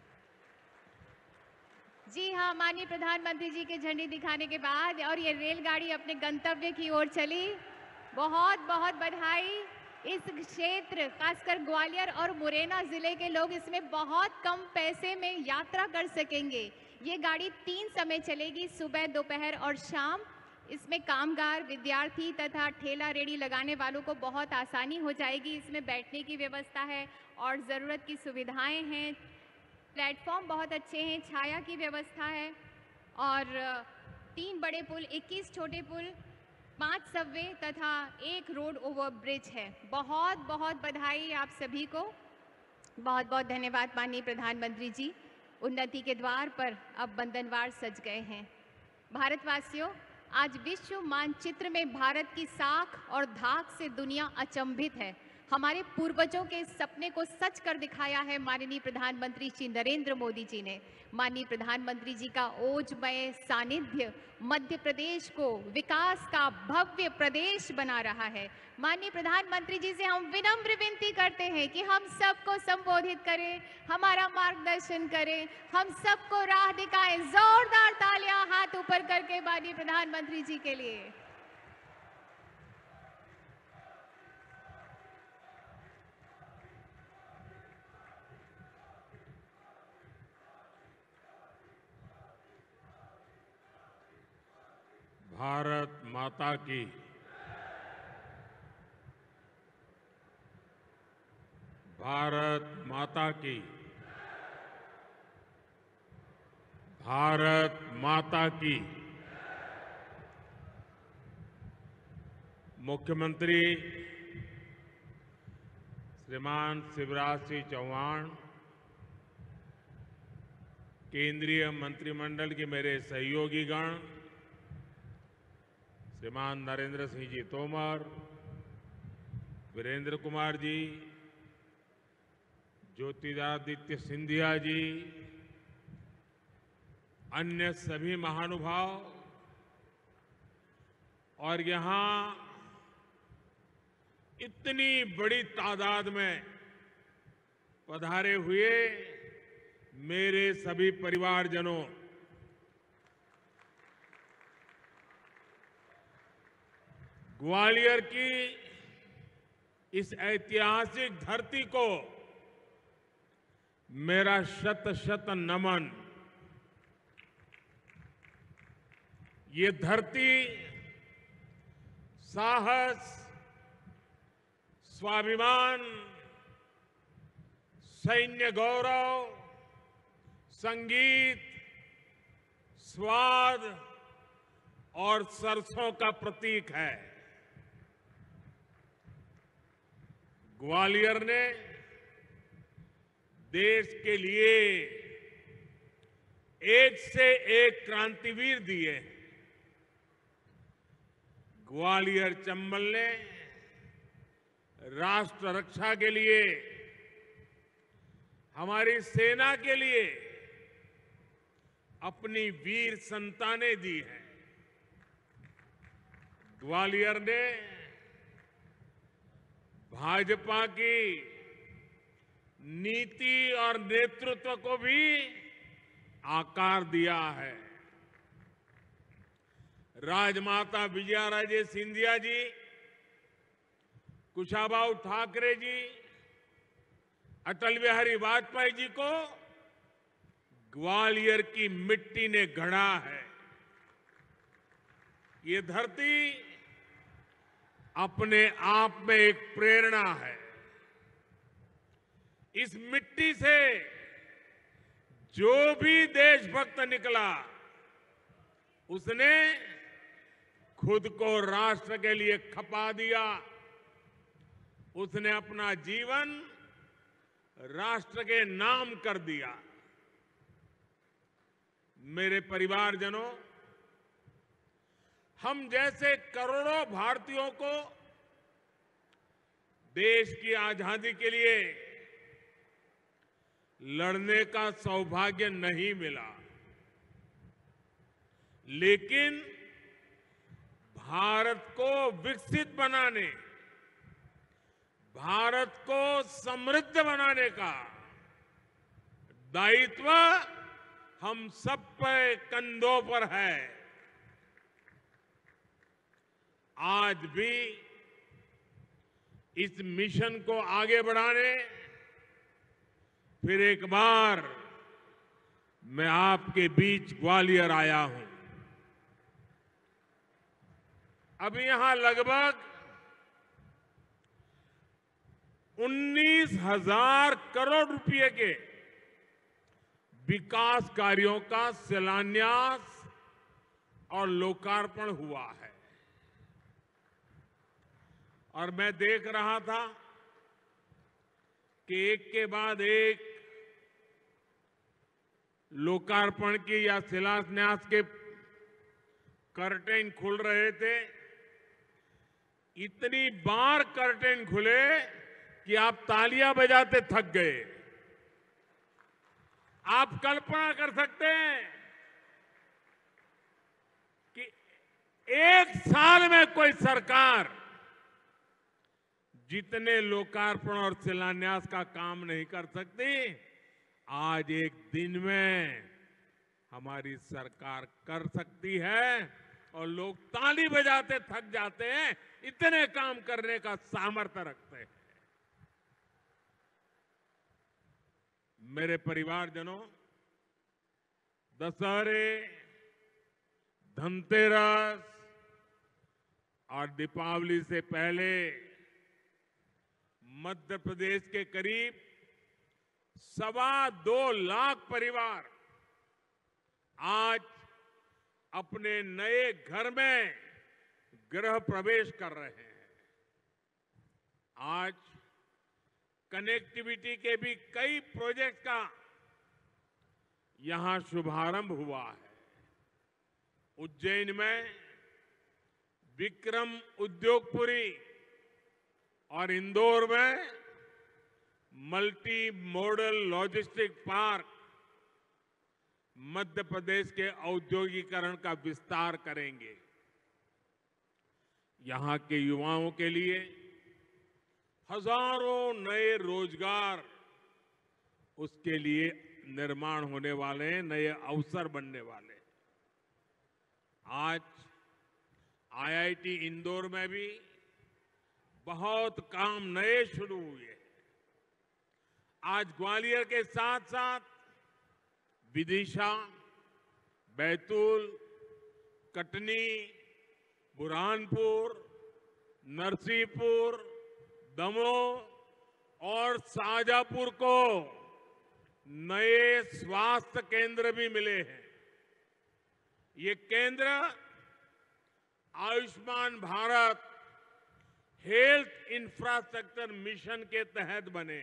जी हाँ, माननीय प्रधानमंत्री जी के झंडी दिखाने के बाद और ये रेलगाड़ी अपने गंतव्य की ओर चली। बहुत बहुत बधाई। इस क्षेत्र, खासकर ग्वालियर और मुरैना जिले के लोग इसमें बहुत कम पैसे में यात्रा कर सकेंगे। ये गाड़ी तीन समय चलेगी, सुबह, दोपहर और शाम। इसमें कामगार, विद्यार्थी तथा ठेला रेड़ी लगाने वालों को बहुत आसानी हो जाएगी। इसमें बैठने की व्यवस्था है और ज़रूरत की सुविधाएं हैं। प्लेटफॉर्म बहुत अच्छे हैं, छाया की व्यवस्था है और तीन बड़े पुल, इक्कीस छोटे पुल, पांच सबवे तथा एक रोड ओवर ब्रिज है। बहुत बहुत बधाई आप सभी को। बहुत बहुत धन्यवाद माननीय प्रधानमंत्री जी। उन्नति के द्वार पर अब बंधनवार सज गए हैं। भारतवासियों, आज विश्व मानचित्र में भारत की साख और धाक से दुनिया अचंभित है। हमारे पूर्वजों के सपने को सच कर दिखाया है माननीय प्रधानमंत्री श्री नरेंद्र मोदी जी ने। माननीय प्रधानमंत्री जी का ओजमय सानिध्य मध्य प्रदेश को विकास का भव्य प्रदेश बना रहा है। माननीय प्रधानमंत्री जी से हम विनम्र विनती करते हैं कि हम सबको संबोधित करें, हमारा मार्गदर्शन करें, हम सबको राह दिखाएं। जोरदार तालियां हाथ ऊपर करके माननीय प्रधानमंत्री जी के लिए। भारत माता की भारत माता की भारत माता की। मुख्यमंत्री श्रीमान शिवराज सिंह चौहान, केंद्रीय मंत्रिमंडल के मेरे सहयोगीगण श्रीमान नरेंद्र सिंह जी तोमर, वीरेंद्र कुमार जी, ज्योतिरादित्य सिंधिया जी, अन्य सभी महानुभाव और यहां इतनी बड़ी तादाद में पधारे हुए मेरे सभी परिवारजनों, ग्वालियर की इस ऐतिहासिक धरती को मेरा शत शत नमन। ये धरती साहस, स्वाभिमान, सैन्य गौरव, संगीत, स्वाद और सरसों का प्रतीक है। ग्वालियर ने देश के लिए एक से एक क्रांतिवीर दिए। ग्वालियर चंबल ने राष्ट्र रक्षा के लिए, हमारी सेना के लिए अपनी वीर संतानें दी हैं। ग्वालियर ने भाजपा की नीति और नेतृत्व को भी आकार दिया है। राजमाता विजयाराजे सिंधिया जी, कुशाभाऊ ठाकरे जी, अटल बिहारी वाजपेयी जी को ग्वालियर की मिट्टी ने गढ़ा है। ये धरती अपने आप में एक प्रेरणा है। इस मिट्टी से जो भी देशभक्त निकला, उसने खुद को राष्ट्र के लिए खपा दिया। उसने अपना जीवन राष्ट्र के नाम कर दिया। मेरे परिवारजनों, हम जैसे करोड़ों भारतीयों को देश की आजादी के लिए लड़ने का सौभाग्य नहीं मिला, लेकिन भारत को विकसित बनाने, भारत को समृद्ध बनाने का दायित्व हम सब पे कंधों पर है। आज भी इस मिशन को आगे बढ़ाने फिर एक बार मैं आपके बीच ग्वालियर आया हूं। अभी यहां लगभग उन्नीस हजार करोड़ रुपए के विकास कार्यों का शिलान्यास और लोकार्पण हुआ है। और मैं देख रहा था कि एक के बाद एक लोकार्पण की या शिलान्यास के कर्टेन खुल रहे थे। इतनी बार कर्टेन खुले कि आप तालियां बजाते थक गए। आप कल्पना कर सकते हैं कि एक साल में कोई सरकार जितने लोकार्पण और शिलान्यास का काम नहीं कर सकती, आज एक दिन में हमारी सरकार कर सकती है और लोग ताली बजाते थक जाते हैं, इतने काम करने का सामर्थ्य रखते हैं। मेरे परिवारजनों, दशहरे, धनतेरस और दीपावली से पहले मध्य प्रदेश के करीब सवा दो लाख परिवार आज अपने नए घर में गृह प्रवेश कर रहे हैं। आज कनेक्टिविटी के भी कई प्रोजेक्ट का यहां शुभारंभ हुआ है। उज्जैन में विक्रम उद्योगपुरी और इंदौर में multi modal logistic park Madhya Pradesh के औद्योगिकरण का विस्तार करेंगे। यहां के युवाओं के लिए हजारों नए रोजगार उसके लिए निर्माण होने वाले हैं, नए अवसर बनने वाले हैं। आज आईआईटी इंदौर में भी बहुत काम नए शुरू हुए हैं। आज ग्वालियर के साथ साथ विदिशा, बैतूल, कटनी, बुरहानपुर, नरसिंहपुर, दमोह और शाजापुर को नए स्वास्थ्य केंद्र भी मिले हैं। ये केंद्र Ayushman Bharat health infrastructure mission के तहत बने।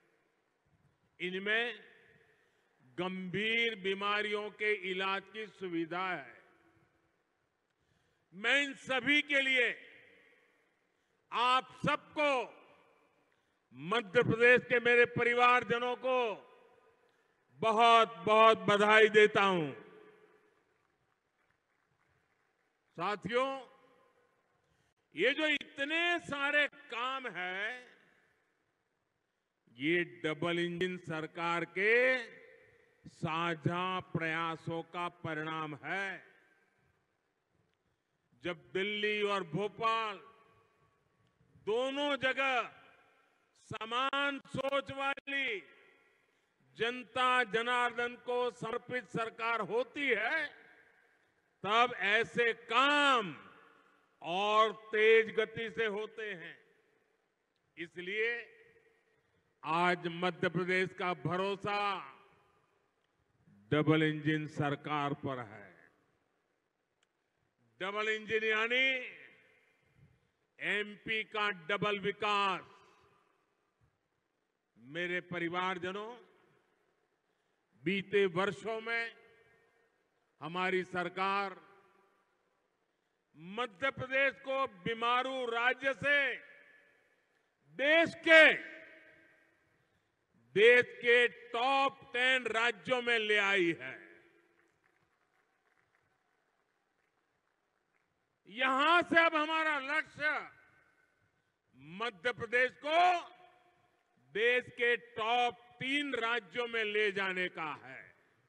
इनमें गंभीर बीमारियों के इलाज की सुविधा है। मैं इन सभी के लिए आप सबको, मध्य प्रदेश के मेरे परिवारजनों को बहुत बहुत बधाई देता हूं। साथियों, ये जो इतने सारे काम हैं, ये डबल इंजन सरकार के साझा प्रयासों का परिणाम है। जब दिल्ली और भोपाल दोनों जगह समान सोच वाली जनता जनार्दन को समर्पित सरकार होती है, तब ऐसे काम और तेज गति से होते हैं। इसलिए आज मध्य प्रदेश का भरोसा डबल इंजन सरकार पर है। डबल इंजन यानी एमपी का डबल विकास। मेरे परिवारजनों, बीते वर्षों में हमारी सरकार मध्य प्रदेश को बीमारू राज्य से देश के देश के टॉप टेन राज्यों में ले आई है। यहां से अब हमारा लक्ष्य मध्य प्रदेश को देश के टॉप तीन राज्यों में ले जाने का है।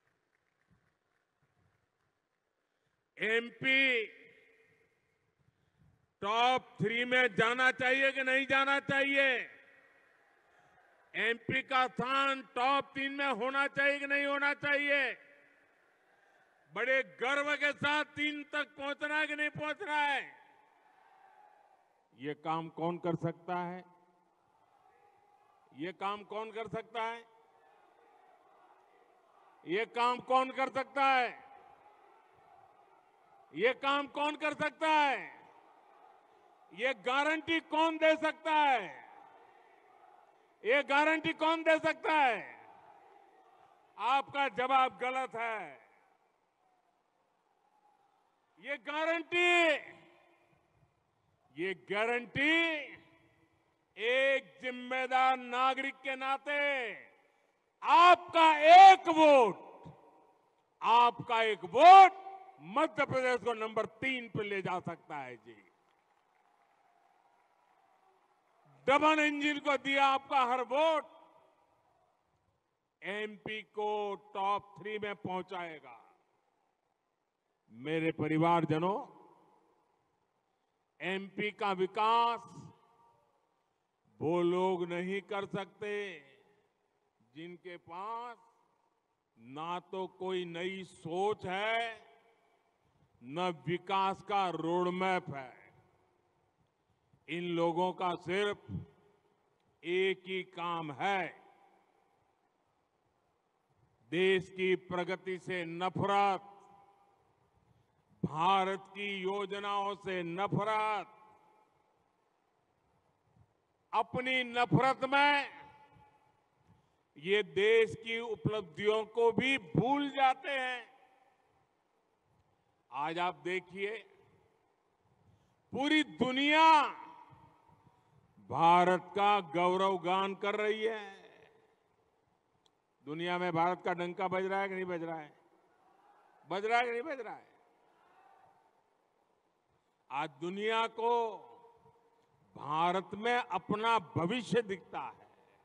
एमपी टॉप थ्री में जाना चाहिए कि नहीं जाना चाहिए? एमपी का स्थान टॉप तीन में होना चाहिए कि नहीं होना चाहिए? बड़े गर्व के साथ तीन तक पहुंचना है कि नहीं पहुंचना है? ये काम कौन कर सकता है? ये काम कौन कर सकता है? ये काम कौन कर सकता है? ये काम कौन कर सकता है? ये गारंटी कौन दे सकता है? ये गारंटी कौन दे सकता है? आपका जवाब गलत है। ये गारंटी ये गारंटी एक जिम्मेदार नागरिक के नाते आपका एक वोट आपका एक वोट मध्य प्रदेश को नंबर तीन पे ले जा सकता है जी। डबल इंजन को दिया आपका हर वोट एमपी को टॉप थ्री में पहुंचाएगा। मेरे परिवारजनों, एमपी का विकास वो लोग नहीं कर सकते जिनके पास ना तो कोई नई सोच है न विकास का रोड मैप है। इन लोगों का सिर्फ एक ही काम है, देश की प्रगति से नफरत, भारत की योजनाओं से नफरत। अपनी नफरत में ये देश की उपलब्धियों को भी भूल जाते हैं। आज आप देखिए, पूरी दुनिया भारत का गौरवगान कर रही है। दुनिया में भारत का डंका बज रहा है कि नहीं बज रहा है? बज रहा है कि नहीं बज रहा है? आज दुनिया को भारत में अपना भविष्य दिखता है,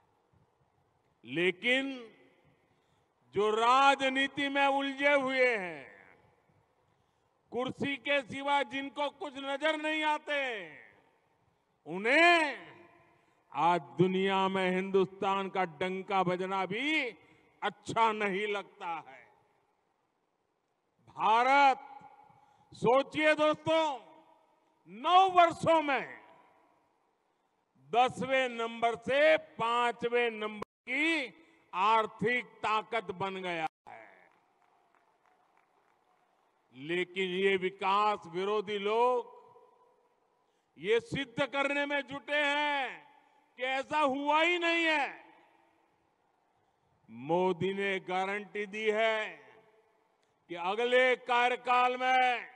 लेकिन जो राजनीति में उलझे हुए हैं, कुर्सी के सिवा जिनको कुछ नजर नहीं आते, उन्हें आज दुनिया में हिंदुस्तान का डंका बजना भी अच्छा नहीं लगता है। भारत, सोचिए दोस्तों, नौ वर्षों में दसवें नंबर से पांचवें नंबर की आर्थिक ताकत बन गया है। लेकिन ये विकास विरोधी लोग ये सिद्ध करने में जुटे हैं कि ऐसा हुआ ही नहीं है। मोदी ने गारंटी दी है कि अगले कार्यकाल में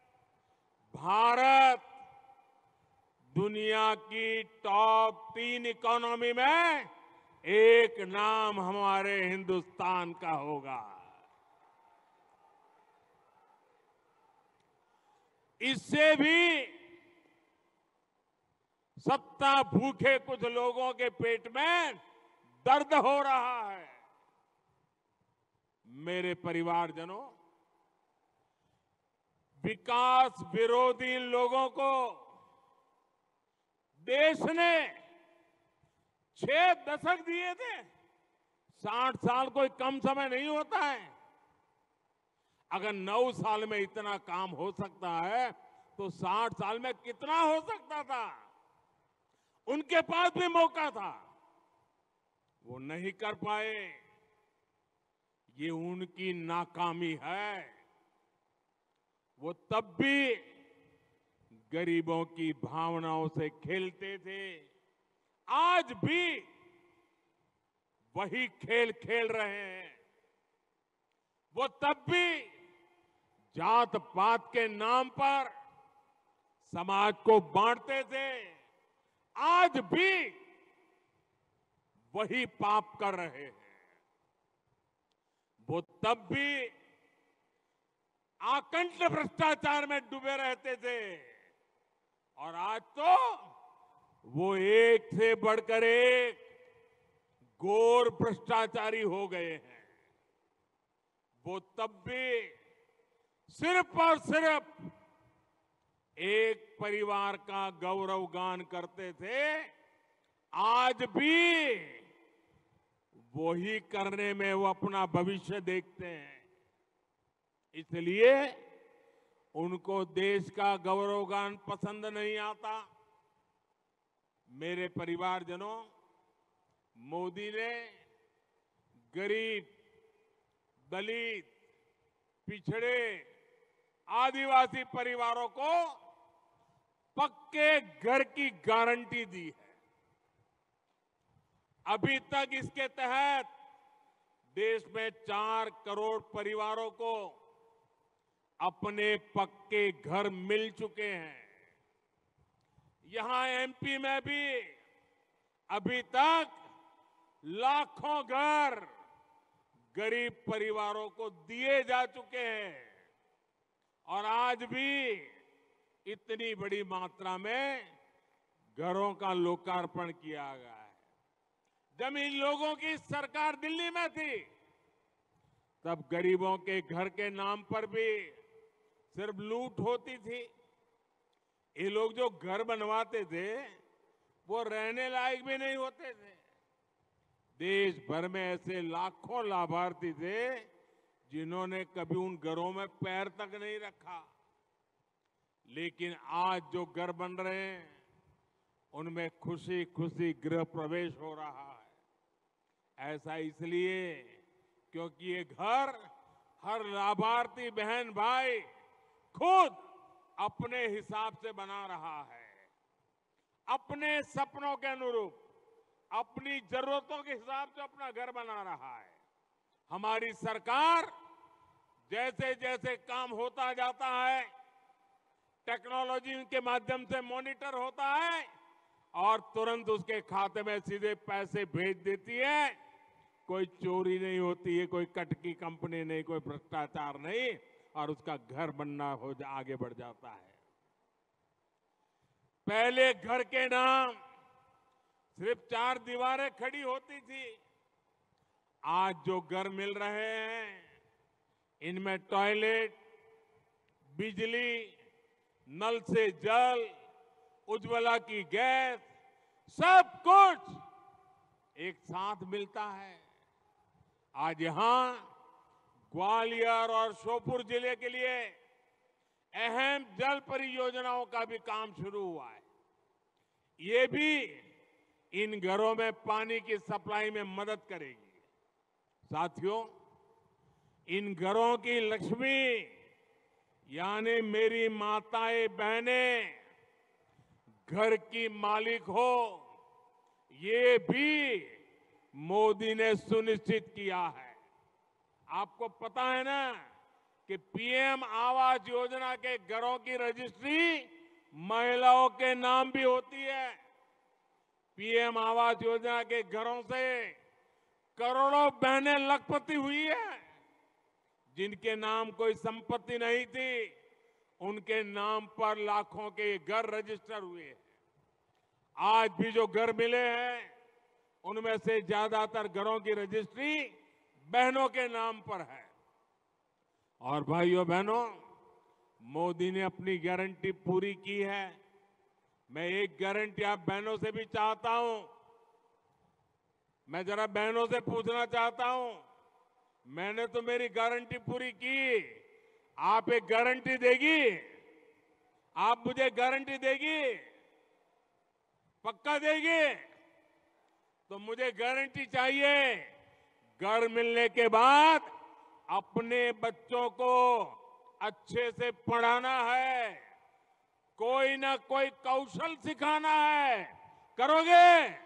भारत दुनिया की टॉप तीन इकोनॉमी में एक नाम हमारे हिंदुस्तान का होगा। इससे भी सत्ता भूखे कुछ लोगों के पेट में दर्द हो रहा है। मेरे परिवारजनों, विकास विरोधी लोगों को देश ने छह दशक दिए थे। साठ साल कोई कम समय नहीं होता है। अगर नौ साल में इतना काम हो सकता है तो साठ साल में कितना हो सकता था। उनके पास भी मौका था, वो नहीं कर पाए। ये उनकी नाकामी है। वो तब भी गरीबों की भावनाओं से खेलते थे, आज भी वही खेल खेल रहे हैं। वो तब भी जात पात के नाम पर समाज को बांटते थे, आज भी वही पाप कर रहे हैं। वो तब भी आकंठ भ्रष्टाचार में डूबे रहते थे, और आज तो वो एक से बढ़कर एक घोर भ्रष्टाचारी हो गए हैं। वो तब भी सिर्फ और सिर्फ एक परिवार का गौरवगान करते थे, आज भी वही करने में वो अपना भविष्य देखते हैं। इसलिए उनको देश का गौरवगान पसंद नहीं आता। मेरे परिवारजनों, मोदी ने गरीब, दलित, पिछड़े, आदिवासी परिवारों को पक्के घर की गारंटी दी है। अभी तक इसके तहत देश में चार करोड़ परिवारों को अपने पक्के घर मिल चुके हैं। यहां एमपी में भी अभी तक लाखों घर गरीब परिवारों को दिए जा चुके हैं और आज भी इतनी बड़ी मात्रा में घरों का लोकार्पण किया गया है। जब इन लोगों की सरकार दिल्ली में थी तब गरीबों के घर के नाम पर भी सिर्फ लूट होती थी। ये लोग जो घर बनवाते थे वो रहने लायक भी नहीं होते थे। देश भर में ऐसे लाखों लाभार्थी थे जिन्होंने कभी उन घरों में पैर तक नहीं रखा। लेकिन आज जो घर बन रहे हैं उनमें खुशी खुशी गृह प्रवेश हो रहा है। ऐसा इसलिए क्योंकि ये घर हर लाभार्थी बहन भाई खुद अपने हिसाब से बना रहा है, अपने सपनों के अनुरूप, अपनी जरूरतों के हिसाब से अपना घर बना रहा है। हमारी सरकार जैसे जैसे काम होता जाता है, टेक्नोलॉजी के माध्यम से मॉनिटर होता है और तुरंत उसके खाते में सीधे पैसे भेज देती है। कोई चोरी नहीं होती है, कोई कटकी कंपनी नहीं, कोई भ्रष्टाचार नहीं और उसका घर बनना हो जा, आगे बढ़ जाता है। पहले घर के नाम सिर्फ चार दीवारें खड़ी होती थी। आज जो घर मिल रहे हैं इनमें टॉयलेट, बिजली, नल से जल, उज्ज्वला की गैस, सब कुछ एक साथ मिलता है। आज यहां ग्वालियर और श्योपुर जिले के लिए अहम जल परियोजनाओं का भी काम शुरू हुआ है। ये भी इन घरों में पानी की सप्लाई में मदद करेगी। साथियों, इन घरों की लक्ष्मी यानी मेरी माताएं बहनें घर की मालिक हो, ये भी मोदी ने सुनिश्चित किया है। आपको पता है ना कि पीएम आवास योजना के घरों की रजिस्ट्री महिलाओं के नाम भी होती है। पीएम आवास योजना के घरों से करोड़ों बहनें लखपति हुई है। जिनके नाम कोई संपत्ति नहीं थी उनके नाम पर लाखों के घर रजिस्टर हुए हैं। आज भी जो घर मिले हैं उनमें से ज्यादातर घरों की रजिस्ट्री बहनों के नाम पर है। और भाइयों बहनों, मोदी ने अपनी गारंटी पूरी की है। मैं एक गारंटी आप बहनों से भी चाहता हूं। मैं जरा बहनों से पूछना चाहता हूं, मैंने तो मेरी गारंटी पूरी की, आप एक गारंटी देगी? आप मुझे गारंटी देगी? पक्का देगी? तो मुझे गारंटी चाहिए, घर मिलने के बाद अपने बच्चों को अच्छे से पढ़ाना है, कोई ना कोई कौशल सिखाना है। करोगे?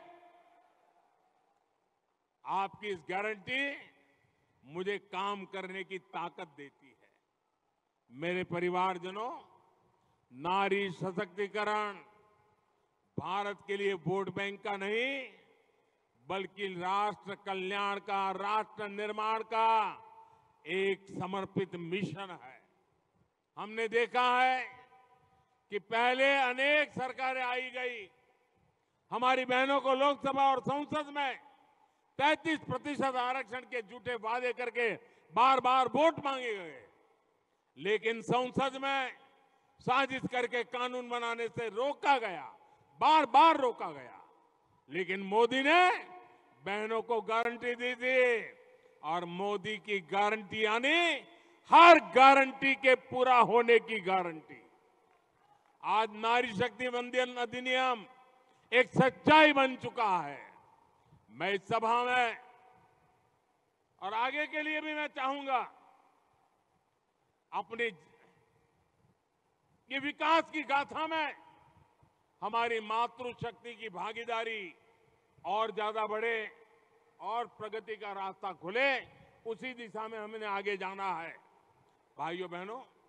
आपकी इस गारंटी मुझे काम करने की ताकत देती है। मेरे परिवारजनों, नारी सशक्तिकरण भारत के लिए वोट बैंक का नहीं बल्कि राष्ट्र कल्याण का, राष्ट्र निर्माण का एक समर्पित मिशन है। हमने देखा है कि पहले अनेक सरकारें आई गई, हमारी बहनों को लोकसभा और संसद में तैंतीस प्रतिशत आरक्षण के झूठे वादे करके बार बार वोट मांगे गए, लेकिन संसद में साजिश करके कानून बनाने से रोका गया, बार बार रोका गया। लेकिन मोदी ने बहनों को गारंटी दी थी और मोदी की गारंटी यानी हर गारंटी के पूरा होने की गारंटी। आज नारी शक्ति वंदन अधिनियम एक सच्चाई बन चुका है। मैं इस सभा में और आगे के लिए भी मैं चाहूंगा अपनी ये विकास की गाथा में हमारी मातृशक्ति की भागीदारी और ज्यादा बढ़े और प्रगति का रास्ता खुले, उसी दिशा में हमने आगे जाना है। भाइयों बहनों,